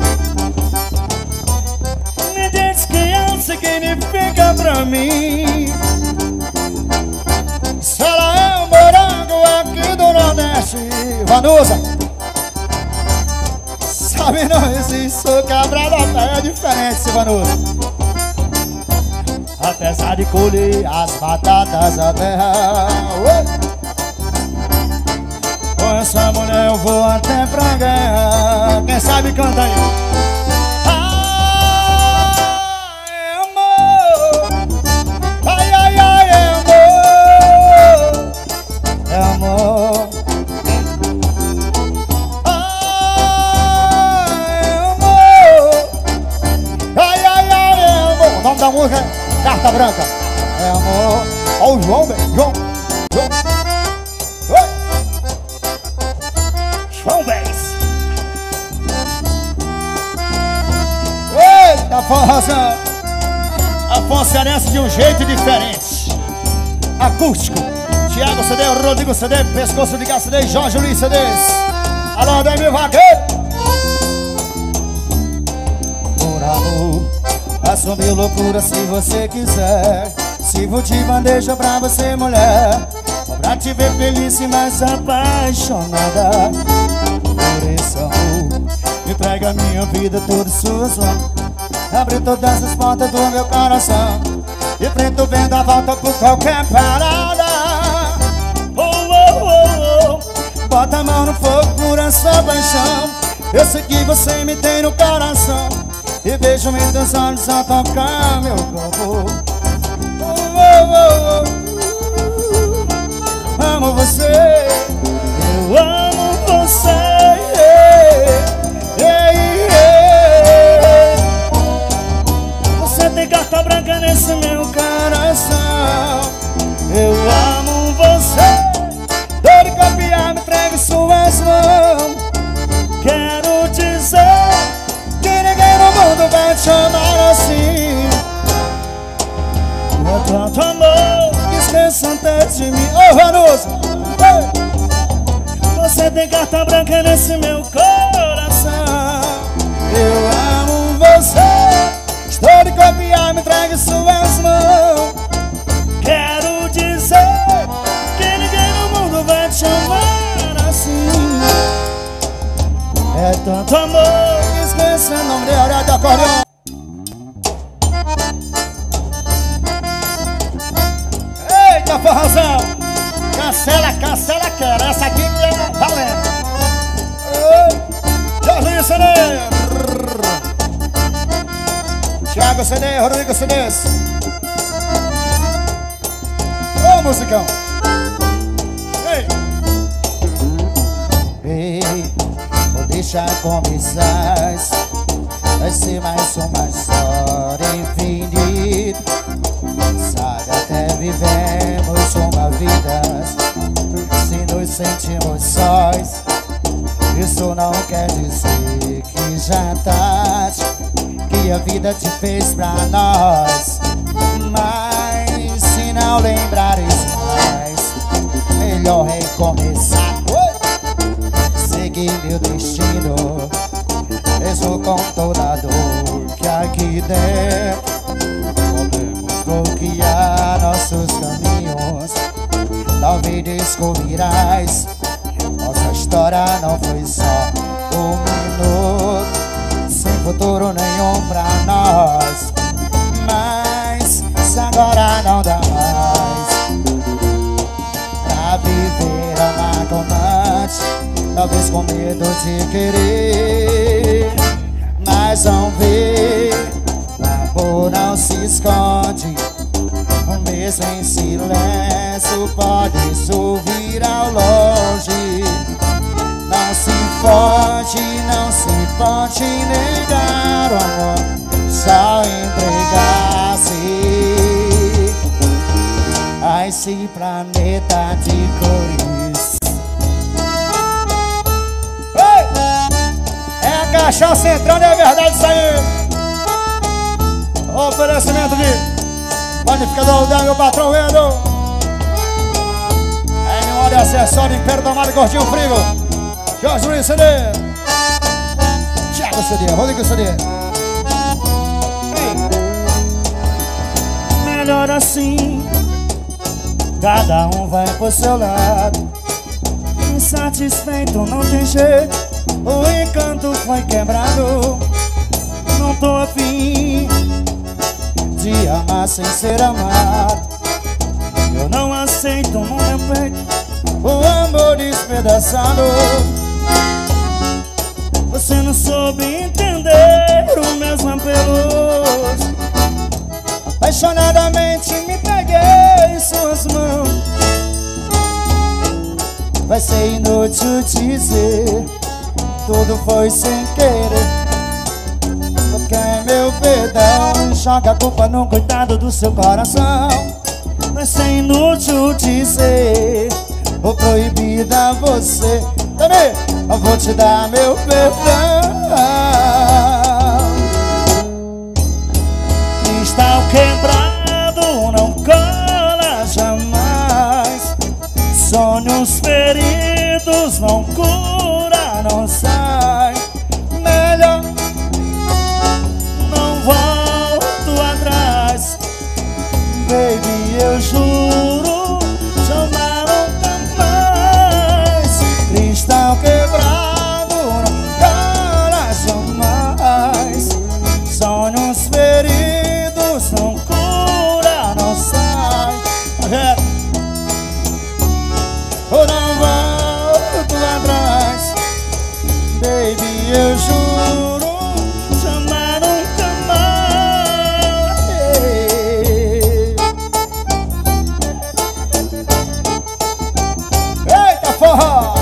Me diz que ela significa pra mim. Se ela é um morango aqui do Nordeste, Vanusa, sabe não existe, sou quebrada a pé, é diferente, Silvanusa. Apesar de colher as batatas da terra, oh, com essa mulher eu vou até pra guerra. Quem sabe canta aí. Ai, amor. Ai, ai, ai, é amor. É amor. Ai, amor. Ai, ai, ai, é amor. O nome da música é Carta Branca. É amor. Ó o João, velho. João. João. Oi. João, velho. Eita, forrozão. Afonso Cearense de um jeito diferente. Acústico. Thiago C D, Rodrigo C D, Pescoço de Gás C D, Jorge Luiz C D. Alô, Ademir Vagueiro. Por amor, assumiu loucura se você quiser. Sirvo de bandeja pra você, mulher, pra te ver feliz e mais apaixonada. Por esse amor, entrega minha vida toda em suas mãos. Abre todas as portas do meu coração e enfrenta o vendaval por qualquer parada. Oh, oh, oh, oh. Bota a mão no fogo por essa paixão. Eu sei que você me tem no coração e vejo em teus olhos a tocar meu corpo. Oh, oh, oh, oh. Amo você, eu amo você, yeah, yeah, yeah. Você tem carta branca nesse meu coração. Eu amo você, dor de copiar, me entregue suas mãos. Quero dizer que ninguém no mundo vai te amar assim. É tanto amor que esqueça até de mim. Ô, oh, Vanusa, hey. Você tem carta branca nesse meu coração. Eu amo você, estou de copiar, me entregue suas mãos. Quero dizer que ninguém no mundo vai te amar assim. É tanto amor que esqueça o nome de hora de acordeão. Eita, forrozão! Cancela, cancela, quero. Essa aqui que é valendo. Jorginho C D, Thiago C D, Rodrigo C D. Ô, musicão! Ei! Ei, vou deixar começar. Vai ser mais uma história infinita. Sabe, até vivemos uma vida se nos sentimos sós. Isso não quer dizer que já tá, que a vida te fez pra nós. Mas se não lembrares mais, melhor recomeçar. Seguir meu destino, mesmo com toda a dor que aqui dentro. Podemos bloquear nossos caminhos. Talvez descobrirás, nossa história não foi só um minuto, sem futuro nenhum pra nós. Mas se agora não dá mais pra viver, amar com antes, talvez com medo de querer. Mas vão ver, o amor não se esconde, mesmo em silêncio podes ouvir ao longe. Não se pode, não se pode negar o amor, só entregar-se a esse planeta de cores. Ei! É a cachaça entrando, é verdade isso aí. Oferecimento de Panificador da meu patrão Endo, é um óleo acessório Império da Mara Gordinho Frigo, Jorge Luiz C D, Thiago C D, Rodrigo C D. Melhor assim, cada um vai pro seu lado. Insatisfeito não tem jeito, o encanto foi quebrado. Não tô afim de amar sem ser amado. Eu não aceito no meu peito o amor despedaçado. conversando. Você não soube entender os meus apelos. Apaixonadamente me peguei em suas mãos. Vai ser inútil dizer, tudo foi sem querer. Porque é meu perdão, joga a culpa no coitado do seu coração. Vai ser inútil dizer, vou proibir a você. Também, eu vou te dar meu perdão. Cristal quebrado não cola jamais. Sonhos feridos não cura, não sai. Melhor não volto atrás. Baby, eu juro, chamar nunca mais. Cristal quebrado não cola jamais. Sonhos feridos não cura, não sai. Eu não volto atrás. Baby, eu juro, chamar nunca mais. Eita, forró!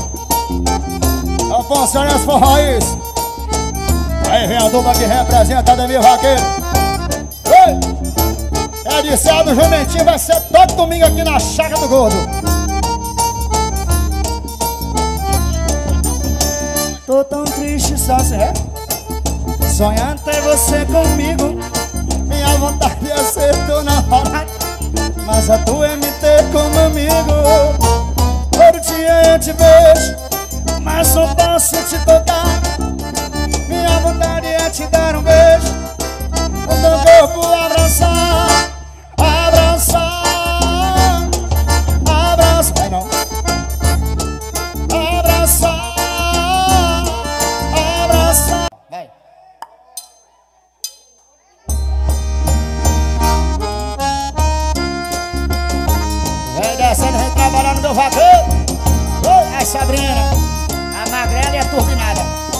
Afonso Arantes, forró isso. Aí vem a dupla que representa Ademir Vaqueiro. Ei! É de Céu do Jumentinho, vai ser todo domingo aqui na Chácara do Gordo. Tô tão triste só se é sonhando ter você comigo. Minha vontade é ser teu namorado, mas a tua é me ter como amigo. Todo dia eu te vejo, mas só posso te tocar. Minha vontade é te dar um beijo, o teu corpo abraçar. Abraçar, abraçar, vai não. Abraçar. Vai. Vem descendo, vem trabalhando meu vaqueiro. Oi, a Sabrina, a magrela e a turbinada.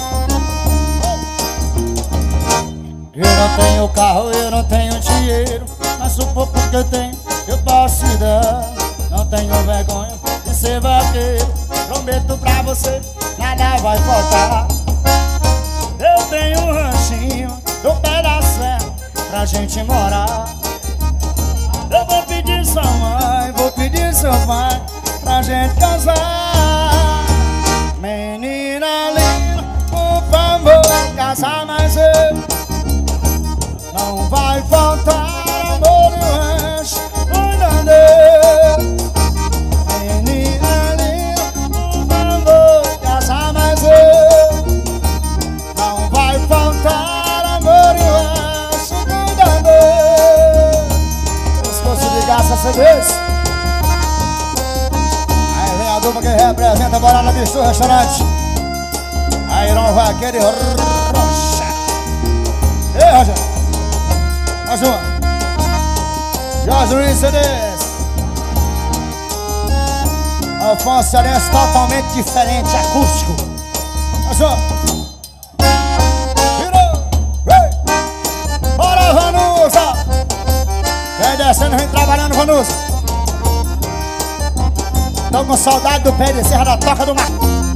Eu não tenho carro, eu não tenho dinheiro, mas o pouco que eu tenho eu posso te dar. Não tenho vergonha de ser vaqueiro, prometo pra você, nada vai faltar. Eu tenho um ranchinho no pé da serra pra gente morar. Eu vou pedir sua mãe, vou pedir seu pai pra gente casar. Menina linda, por favor, casar mais eu. Não vai faltar amor no rancho, cuida Deus. Menina linda, por favor, casar mais eu. Não vai faltar amor e rancho, cuida Deus. Pescoço de graça, você vê? Aí vem a dupla que representa a Morada Bicho Restaurante. Aí não vai querer rocha. Ei, Roger. Mais uma. Jorge Luiz C Ds. Afonso Arantes, totalmente diferente, acústico. Mais uma. Virou. Ei. Bora, Vanusa. Vem descendo, vem trabalhando, Vanusa. Tô com saudade do pé de serra da Toca do Mar.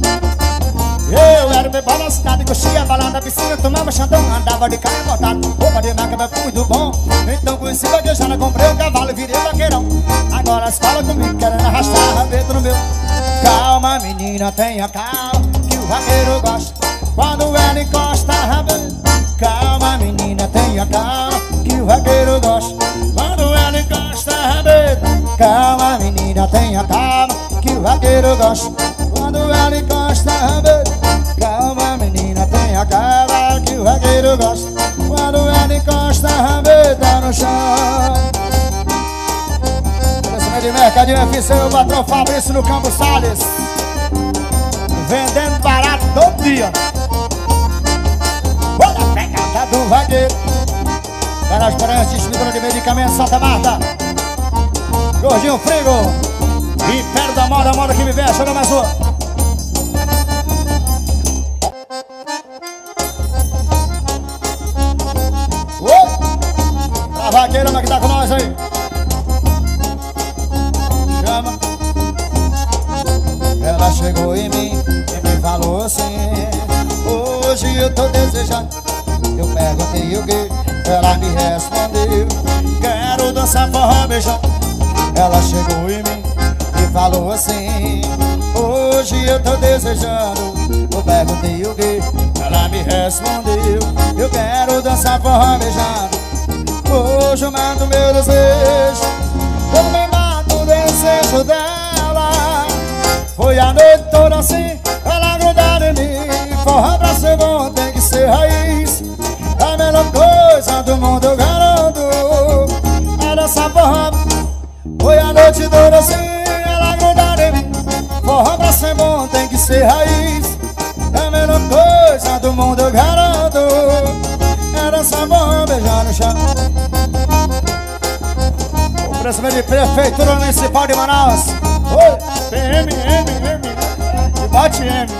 Eu era bem balançado, coxinha, balada, piscina, tomava xandão, andava de carro botado, roupa de marca, vai muito bom. Então conheci vaquejada, comprei um cavalo e virei vaqueirão. Agora as fala comigo, querendo arrastar rabeta no meu. Calma menina, tenha calma, que o vaqueiro gosta quando ela encosta a rabeta. Calma menina, tenha calma, que o vaqueiro gosta quando ela encosta a rabeta. Calma menina, tenha calma, que o vaqueiro gosta quando ela encosta a rabeta. Calma menina, tenha calma, que o vaqueiro gosta quando ela encosta a rabeta no chão. Crescimento de mercadinho F C, o patrão Fabrício no Campo Salles, vendendo barato todo dia. Olha a pegada do vaqueiro. Garagem Esperança, distribuidora de medicamentos Santa Marta. Gordinho Frigo e perto da moda, a moda que me veste, olha mais uma. vaqueirona que tá com nós aí. Chama. Ela chegou em mim e me falou assim: hoje eu tô desejando. Eu perguntei o que, ela me respondeu: quero dançar forró beijão. Ela chegou em mim e falou assim: hoje eu tô desejando. Eu perguntei o que, ela me respondeu: eu quero dançar forró beijando. Hoje eu mato meu desejo, eu me mato o desejo dela. Foi a noite toda assim, ela grudada em mim. Forró pra ser bom tem que ser raiz. A melhor coisa do mundo eu garanto é dançar forró. Foi a noite toda assim, ela grudada em mim. Forró pra ser bom tem que ser raiz. A melhor coisa do mundo eu garanto é dançar forró, beijar no chão. Oferecimento de Prefeitura Municipal de Manaus. Oi, P M, M, M e bate M.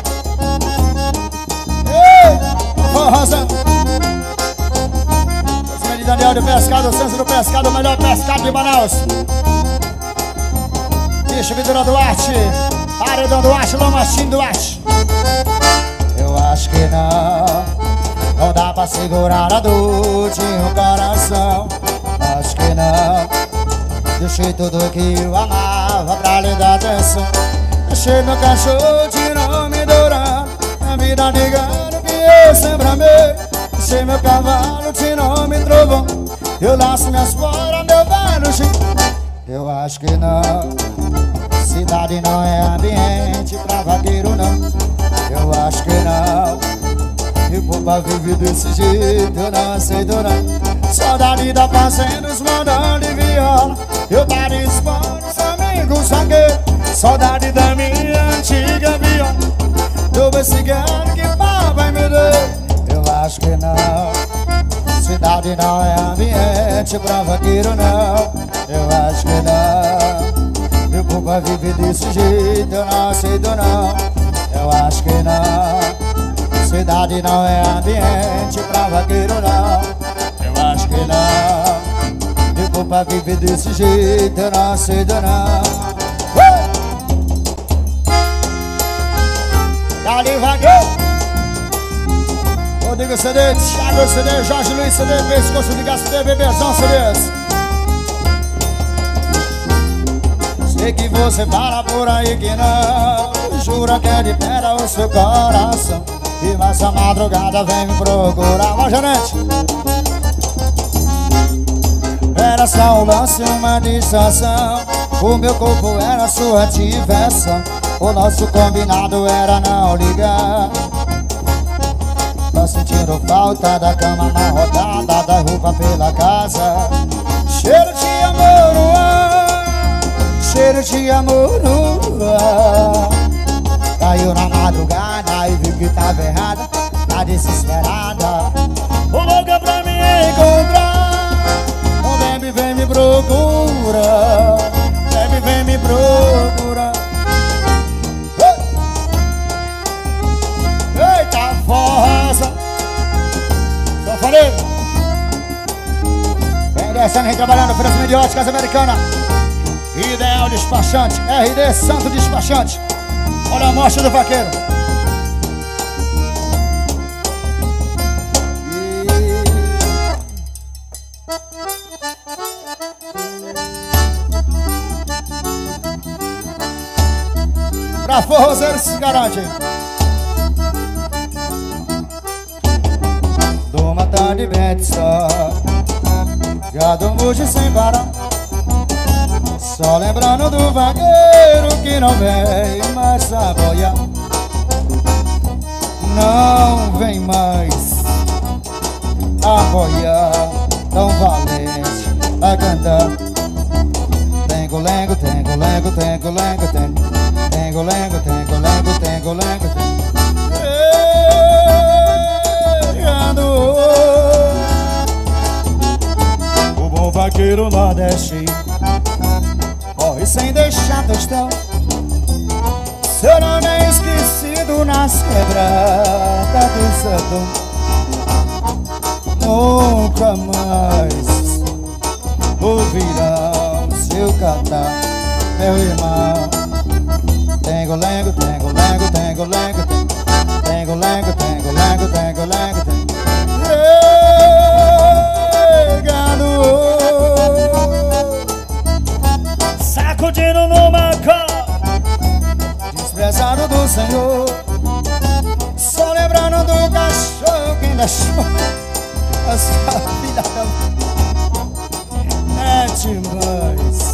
Ei, forrozão. Oferecimento de Daniel de Pescado, Centro do Pescado, o melhor pescado de Manaus. Distribuidora Duarte, Paredão Duarte, Lomachinho Duarte. Eu acho que não, não dá pra segurar a dor de um coração. Acho que não. Deixei tudo que eu amava pra lhe dar atenção. Deixei meu cachorro de nome dourado, a vida ligando que eu sempre amei. Deixei meu cavalo de nome trovão, eu laço minhas foras, meu velho chico. Eu acho que não, cidade não é ambiente pra vaqueiro não. Eu acho que não, e o povo vive desse jeito, eu não aceito não. Saudade da fazenda, os mandando de viola, eu parei expondo os amigos vaqueiros. Saudade da minha antiga viola, do bicicleta que papai me deu. Eu acho que não, cidade não é ambiente pra vaqueiro não. Eu acho que não, meu povo vive desse jeito, eu não aceito não. Eu acho que não, cidade não é ambiente pra vaqueiro não. Eu acho que não, meu povo vive desse jeito, eu não aceito não. uh! Dali vaqueiro, Rodrigo C D, Thiago C D, Jorge Luiz C D, Pescoço de Gás C D, Bebezão C Ds. Sei que você fala por aí que não, jura que é de pedra o seu coração, e mais a madrugada vem me procurar. Ó, gerente, era só um lance, uma distração. O meu corpo era sua diversão. O nosso combinado era não ligar. Tô sentindo falta da cama amarrotada, da roupa pela casa. Cheiro de amor no ar, cheiro de amor no ar. Caiu na madrugada e viu que tava errada, tá desesperada, louca pra me encontrar. O baby vem me procura, baby vem me procura. Eita força, só falei. Vem descendo, vem trabalhando, oferecimento de óticas americana, Ideal Despachante, R D Santo Despachante. Olha a mostra do vaqueiro. Pra forrozeiro se garante. Dou uma tarde bem só, já dou hoje sem parar. Só lembrando do vaqueiro que não vem mais a boiar. Não vem mais a boiar, tão valente a cantar. Tengo, lengo, tengo, lengo, tengo, lengo, tengo, tengo, lengo, tengo, lengo, tengo, lengo, tengo. O bom vaqueiro nordeste corre sem deixar tostão. Seu nome é esquecido nas quebradas do sertão. Nunca mais ouvirão seu cantar, meu irmão. Tengo, lengo, tengo, lengo, tengo, lengo, tengo, lengo, tengo, lengo, tengo, lengo, tengo, sacudindo no macó, desprezado do Senhor, só lembrando do cachorro que ainda chama. Essa filha da é demais,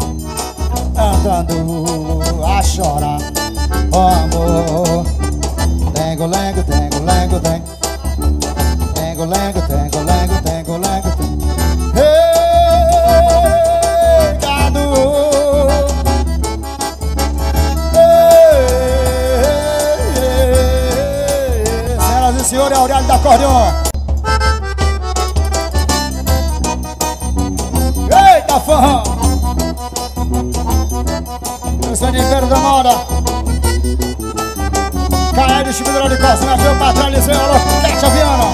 andando a chorar, oh amor. Tengo, lengo, tengo, lengo, tengo, tengo, lengo, tengo, lengo, tengo, lengo, ei, gado, ei, ei. Senhoras e senhores, Aurélio da Acordeon. Eita, forró! Eu sou de Império da Moda. Caio de Chibidrão de Costa, meu filho patrão, Liceu, alô, Cátia Viana.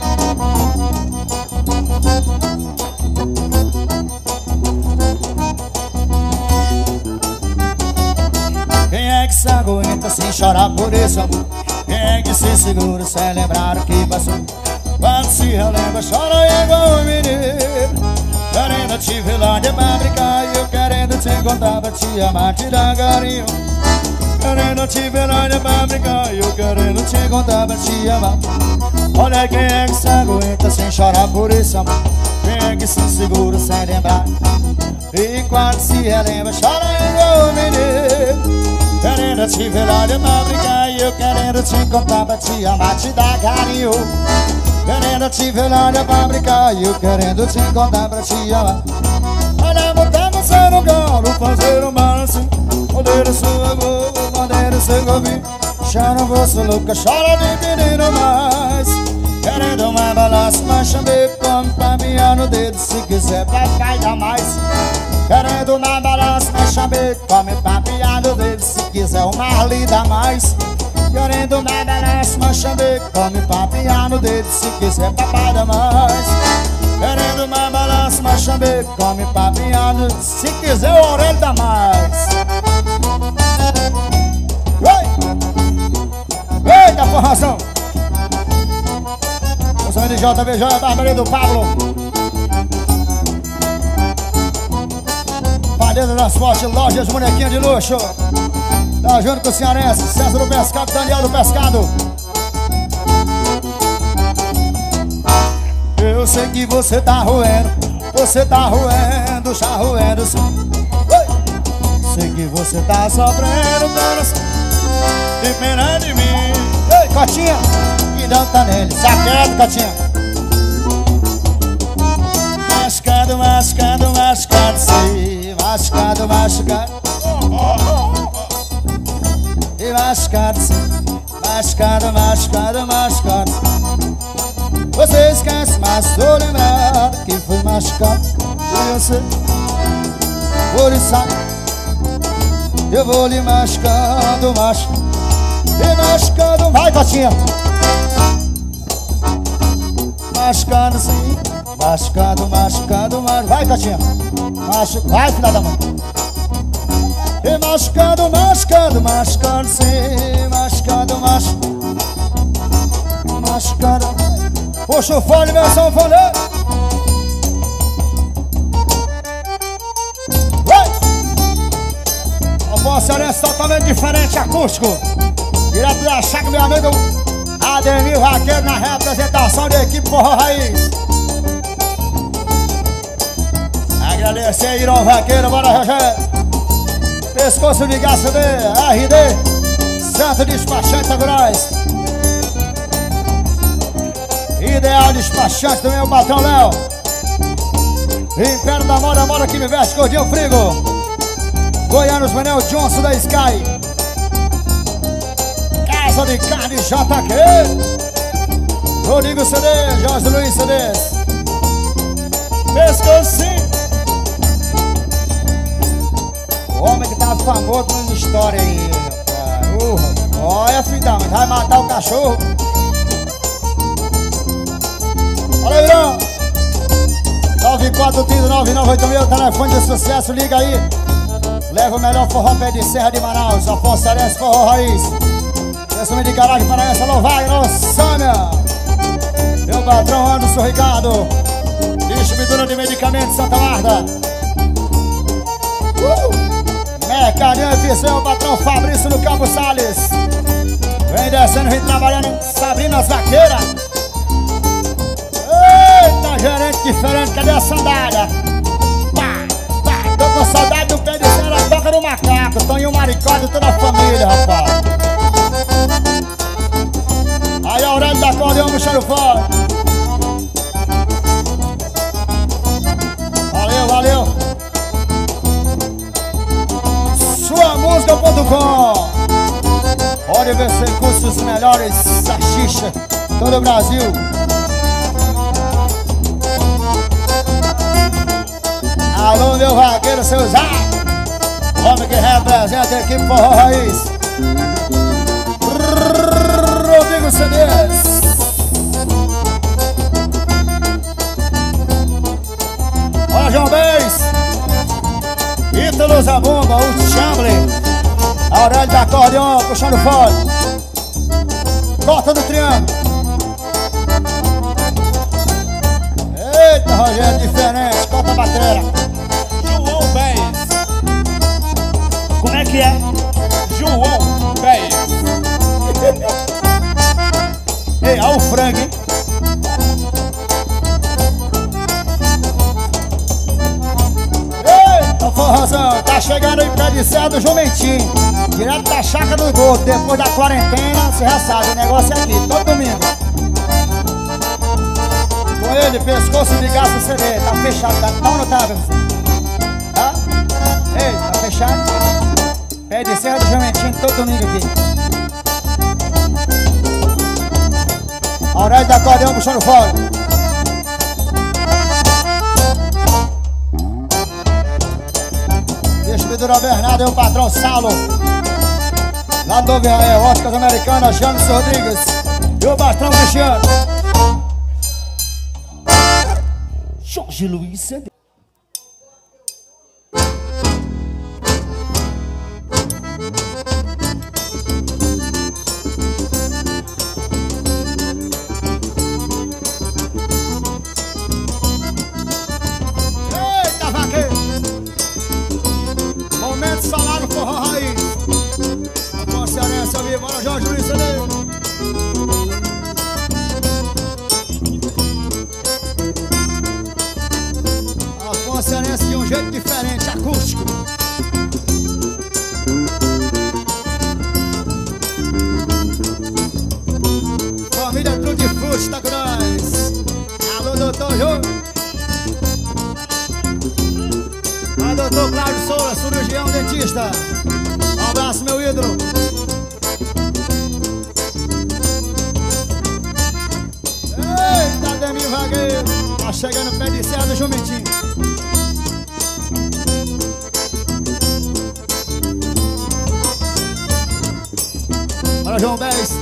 Quem é que se aguenta sem chorar por esse amor? Quem é que se segura sem lembrar o que passou? Quando se relembra, chora igual um menino, querendo te ver lá de pra brincar, e eu querendo te encontrar pra te amar, te dar carinho. Querendo te ver lá de pra brincar, e eu querendo te encontrar pra te amar. Olha quem é que se aguenta sem chorar por esse amor? Quem é que se segura sem lembrar? E quando se relembra, chora igual um menino, querendo te ver lá de pra brincar, e eu querendo te encontrar pra te amar, te dar carinho. Querendo te ver lá de pra brincar, e eu querendo te encontrar pra te amar. Olha, botar você no colo, fazer um balanço, morder sua boca, morder seu golpe. Chora você louca, chora de menino mais, querendo uma balança, mas chamei como pra miar no dedo. Se quiser, papai dá mais. Querendo uma balança, mas chamei como pra miar no dedo. Se quiser, uma lida mais. Querendo uma balança, mas chamei come papinha no dedo. Se quiser, papai dá mais. Querendo uma balança, mas chamei come papinha no dedo. Se quiser, o Aurélio dá mais. Eita, forração! Eu sou N J B J, barbearia do Pablo. Palheira das Fortes, lojas, bonequinha de luxo. Tá junto com o cearense, César do Pescado, Daniel do Pescado. Eu sei que você tá roendo, você tá roendo, já roendo sim. Sei que você tá sofrendo, coração, de pena de mim. Ei, Cotinha, que não tá nele, saqueado, Cotinha. Machucado, machucado, machucado, sim. Machucado, machucado. E machucado, sim. Machucado, machucado, machucado. Você esquece, mas tô lembrado que foi machucado por você. Por isso eu vou lhe machucando, machucando e machucando. Vai, Cotinha! Machucando, sim. Machucado, machucado, machucado. Vai, Cotinha! Machu... Vai, filha da mãe! E machucando, machucando, machucando, sim. Machucando, machucando, machucando. Puxa o fone, meu sanfoneiro. A voz cearense totalmente diferente, acústico. Direto da chácara, meu amigo Ademir Vaqueiro na representação da equipe Forró Raiz. Agradecer aí, Irão Vaqueiro, bora, Rogério. Pescoço de H C D, R D, Santo Despachante Segurais. Ideal Despachante também, o patrão Léo. Império da Moda, Moda que me veste, Gordinho Frigo. Goianos, Manel Johnson da Sky. Casa de Carne J Q. Rodrigo C D, Jorge Luiz C Ds. Pescocinho. O homem que tá famoso nas histórias aí, rapaz. Uh, olha, filho da mãe, vai matar o cachorro. Olha aí, Irão. nove quatro três nove nove oito mil, telefone de sucesso, liga aí. Leva o melhor forró pé de serra de Manaus, Afonso Cearense, forró raiz. Pensamento de garagem para essa, alô Wagner, Sâmia. Meu patrão Anderson Ricardo, distribuidora de medicamentos Santa Marta. uh! Mercadinho F C, o patrão Fabrício no Campo Salles. Vem descendo, vem trabalhando, Sabrina Vaqueira. Eita, gerente diferente, cadê a sandália? Tô com saudade do pé de serra, toca do macaco. Toninho Maricode e toda a família, rapaz. Aí a Aurélio da Acordeão puxando fora. Valeu, valeu. Sua música ponto com. Pode ver se cursa os melhores salsicha todo o Brasil. Alô, meu vaqueiro, seu Zá, homem que representa a equipe Forró Raiz, Rodrigo C Ds. Olha, João Beis, Ítalo Zabumba, o Chambre, Aurélio da Acordeão, puxando fora. Corta do triângulo. Eita, Rogério, diferente, corta a bateria. João Beis. Como é que é? João Beis. Ei, olha o frango, hein? Eita, forrozão, tá chegando aí pé de serra do Jumentinho, direto da chácara do Gordo. Depois da quarentena, você já sabe, o negócio é aqui, todo domingo. Com ele, pescoço de gasto C D, tá fechado, tá, tá ou não tá, pra você? Tá? Ei, tá fechado? Pé de serra do Jumentinho, todo domingo aqui. Aurélio da Acordeão puxando fora. Distribuidora Bernardo e o patrão Saulo. Lá do Israel, Óticas Americanas, James Rodrigues e o patrão Cristiano. Jorge Luiz C D. Eita, vaqueiro! Momento salário Forró Raiz. Afonso Cearense ao vivo, olha Jorge Luiz C D. Cearense de um jeito diferente, acústico. Família Tudo de Frutos, tá com nós. Alô, doutor Jô. Alô, doutor Cláudio Souza, cirurgião dentista. Um abraço, meu ídolo. Eita, Demi Vagueiro. Tá chegando pé de serra do Jumentinho. Olha João Beis.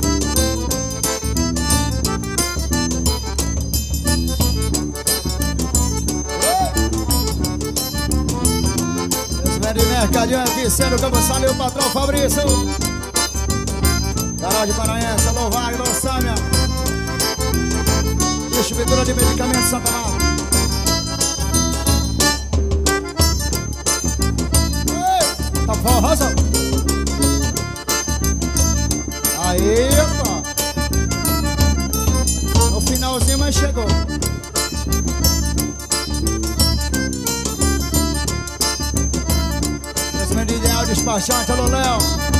Esse velho de mercadinho aqui, sendo Campo Salles, o patrão Fabrício. Garagem Paraense, alô Wagner, alô Sâmia. Distribuidora de medicamentos Santa Marta. Tá forrozão. Aí, pô. No finalzinho, mas chegou. Pensamento ideal, despachante, alô, Léo.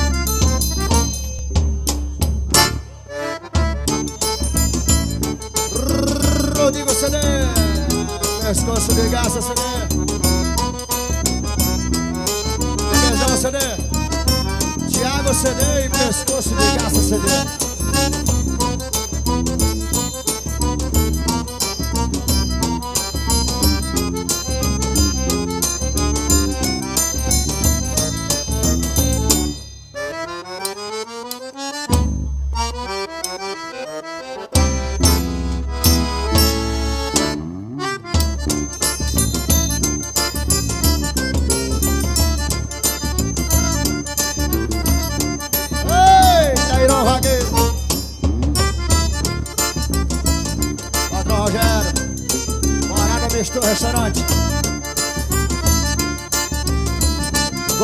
Rodrigo C D. Pescoço de gaça C D. Beijão C D. Thiago C D e pescoço de gaça C D.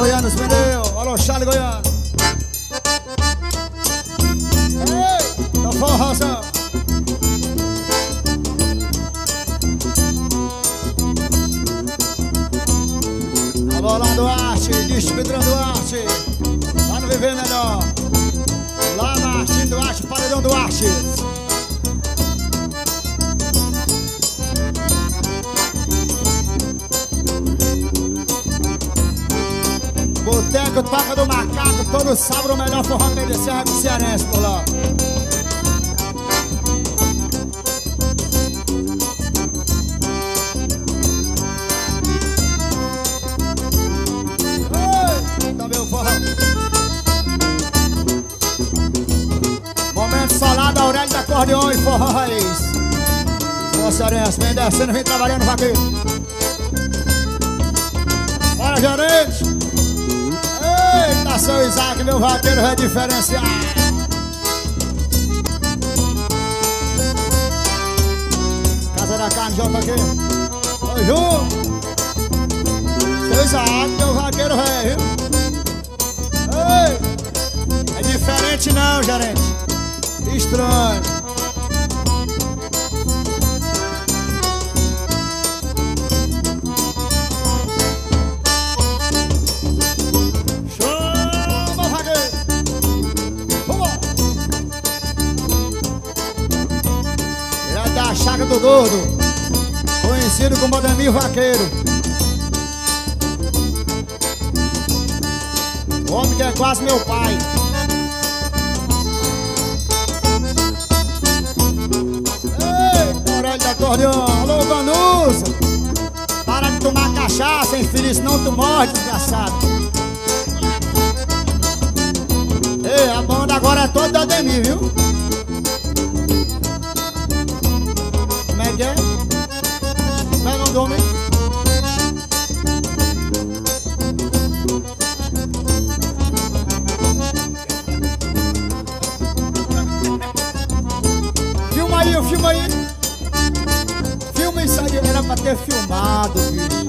Goiano, os pneus. Alô, Charlie Goiano. Ei, tá forrozão. Alô, lá do Arte, distribuidor do Arte. Lá no Viver Melhor. Lá Martim do Arte, Paredão do Arte. Boteco, Toca do Macaco, todo sábado o melhor forró meio de Serra com cearense por lá. Ei, também o forró. Momento solado, Aurélio da Acordeon e forró raiz. Forró cearense, vem descendo, vem trabalhando, vaqueiro. Bora, gerente. Eita, seu Isaac, meu vaqueiro vai diferenciar. Casa da Carne, J Q. Oi, junto. Seu Isaac, meu vaqueiro velho. Ei, é diferente não, gerente. Estranho. Chaga do Gordo, conhecido como Ademir Vaqueiro. O homem que é quase meu pai. Ei, Aurélio da Acordeon. Alô, Vanusa. Para de tomar cachaça, infeliz, senão tu morre, desgraçado. Ei, a banda agora é toda da Ademir, viu? Pega o nome. Filma aí, filma aí. Filma isso aí, era pra ter filmado, bicho.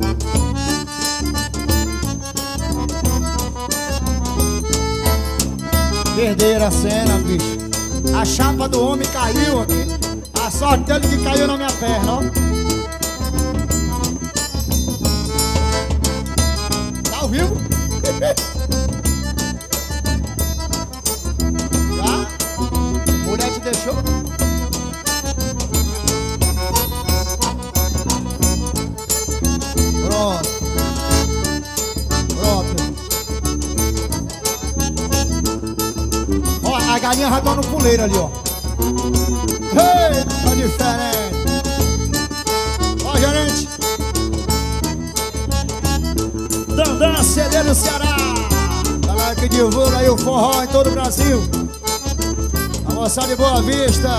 Perderam a cena, bicho. A chapa do homem caiu aqui. A sorte dele que caiu na minha perna, ó. Tá ao vivo? Já? Mulher te deixou? Pronto. Pronto. Ó, a galinha já tá no puleiro ali, ó. Ei, tá diferente. Ó, gerente. Dandan, C D do Ceará. Galera que divulga aí o forró em todo o Brasil. A moçada de Boa Vista.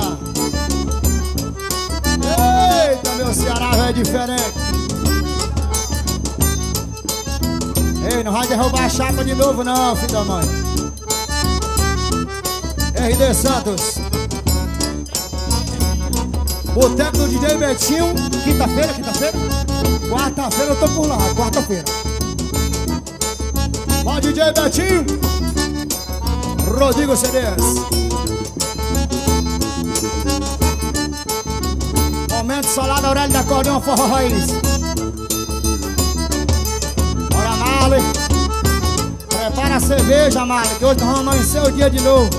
Eita, meu Ceará é diferente. Ei, não vai derrubar a chapa de novo não, filho da mãe. R D Santos. Boteco do D J Betinho. Quinta-feira, quinta-feira? Quarta-feira eu tô por lá, quarta-feira. Ó, D J Betinho. Rodrigo C Ds. Momento solado, Aurélio da Acordeon, forró raiz. Bora, Marley. Prepara a cerveja, Marley, que hoje nós vamos amanhecer o dia de novo.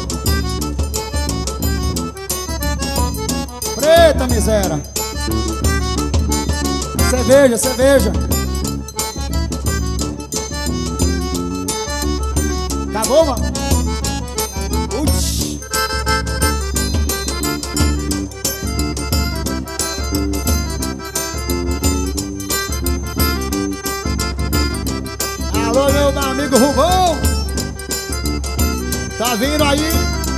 Eita, miséria. Cerveja, cerveja. Acabou, mano? Uts. Alô, meu amigo Rubão. Tá vindo aí?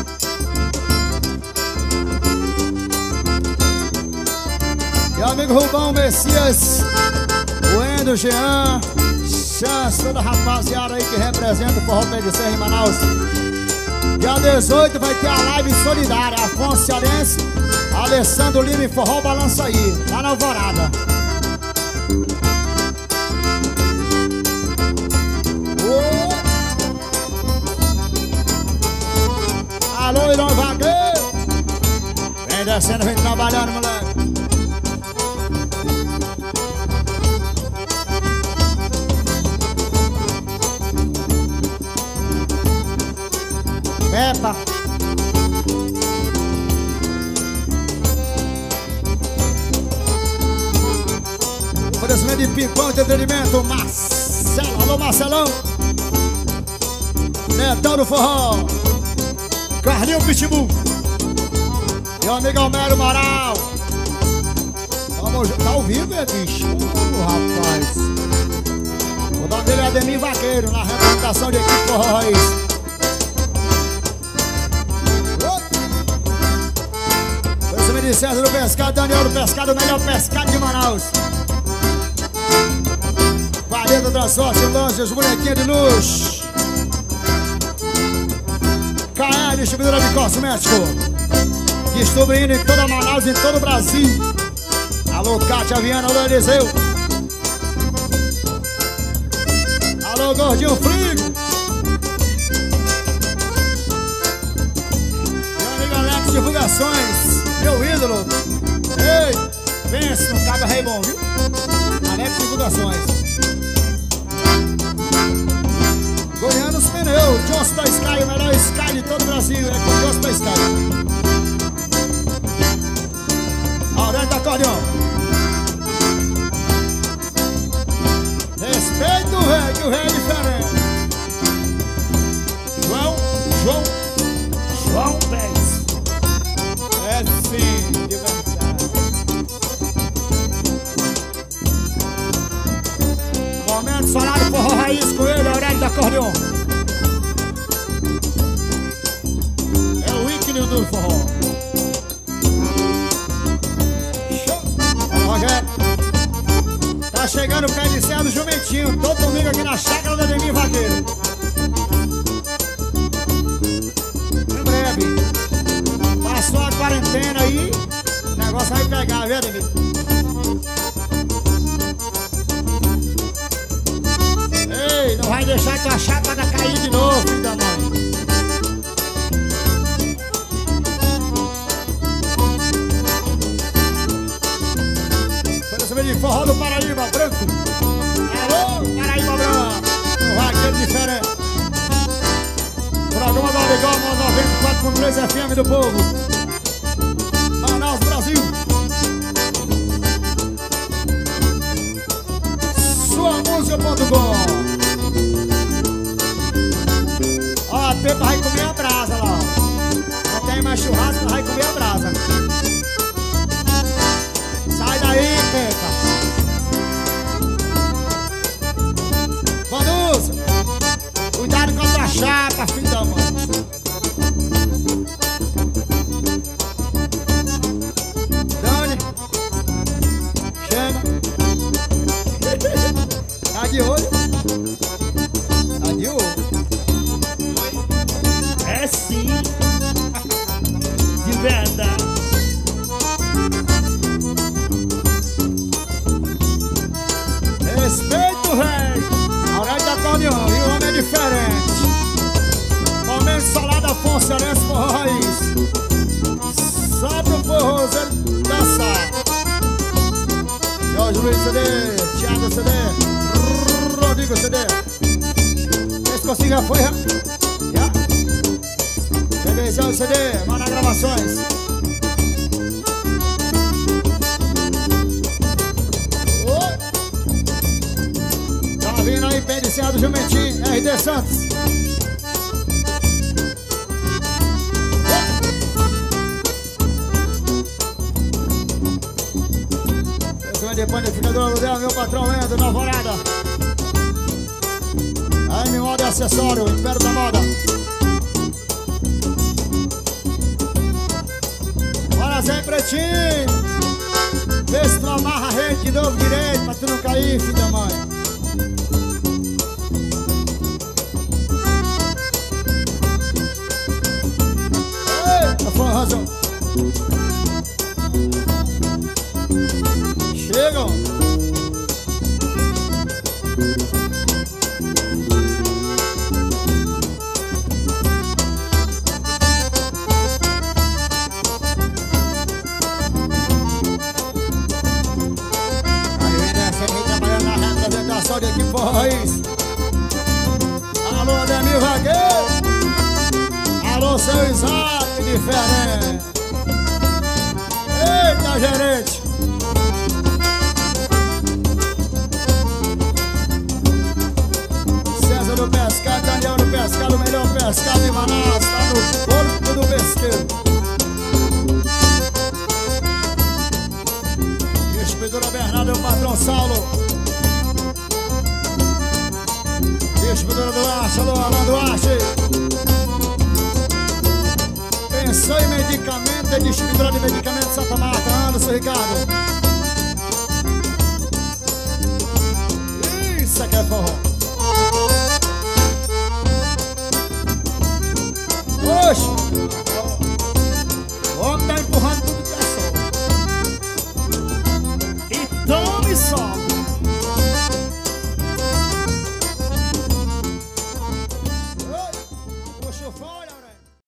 Meu amigo Rubão, Messias, o Endo, Jean, Chance, toda a rapaziada aí que representa o Forró Pé de Serra em Manaus. Dia dezoito vai ter a live solidária, Afonso Cearense, Alessandro Lima e Forró Balança aí, lá na Alvorada. merecendo, vem trabalhando, moleque. Pepa. Oferecimento de Pimpão Entretenimento, Marcelo. Alô, Marcelão. Netão do Forró. Carlinho Pitbull. Meu amigo Almério Moral. Vamos, tá ao vivo, é bicho? Oh, rapaz. O nome dele é Ademir Vaqueiro, na representação de equipe Forró Raiz. De César do Pescado, Daniel do Pescado, o melhor pescado de Manaus. Vareta Transporte, Lanches, bonequinha de luz. K L, distribuidora de cosmético. Distribuindo em toda Manaus, em todo o Brasil. Alô, Cátia Viana, alô, Eliseu. Alô, Gordinho Frigo. Meu amigo Alex, divulgações. Meu ídolo. Ei, pense no Cabo Rei Bom, viu? Alex Divulgações. Goianos Pneu, Johnson da Sky, o melhor Sky de todo o Brasil. É com o Johnson da Sky. Aurélio da Acordeon. Respeito o rei, que o rei é diferente. João, João, João Pérez. É sim, de verdade. Momento Solário Forró Raiz com ele, Aurélio da Acordeon. É o ícone do forró. Show. Rogério. Tá chegando o pé de serra do Jumentinho, todo domingo aqui na chácara da Ademir Vaqueiro. Em breve. Passou a quarentena aí, o negócio vai pegar, viu, Ademir? Ei, não vai deixar tua chapa cair de novo, filho da mãe. Oferecimento de Forró do Paraíba, branco. Alô, Paraíba branco. Um vaqueiro diferente. Programa do Alegão, noventa e quatro ponto três F M do povo. Manaus, Brasil. Sua música ponto com. Ó, a Pepa vai comer a brasa lá. Não tem mais churrasco, vai comer a brasa. Sai daí, Pepa. Vanusa, cuidado com a tua chapa, filho da mãe. Dani, chega. Tá de olho? Tá de olho? É sim. De verdade. Respeito o rei. Aurélio da Acordeon, e o homem é diferente. Momento Salada Afonso, Cearense Forró Raiz. Só pro forrozeiro dançar. Jorge Luiz C D, Thiago C D, Rodrigo C D. Esse consigo já foi, já? Já? Bebezão C D, Mana Gravações. Tá vindo aí, pé de serra do Jumentinho, R D Santos. Depois definidouro dela, meu patrão Endo, na Alvorada. A M Moda e Acessório, Império da Moda. Bora, Zé Pretinho. Vê se tu amarra a rede de novo direito, pra tu não cair, filho da mãe. Eita, foi razão. Chegam. seu Isaac diferente. Eita, gerente. César do Pescado, Daniel do Pescado, o melhor pescado de Manaus, tá no corpo do pesqueiro. Distribuidora Bernardo, o patrão Saulo. Distribuidora do Arte, alô, Alain Duarte. Pensou em medicamento, é distribuidora de medicamento de Santa Marta, Anderson Ricardo. Isso aqui é forró. Oxe! O homem tá empurrando tudo que é sol. E tome sol! Oi! Puxa o fora!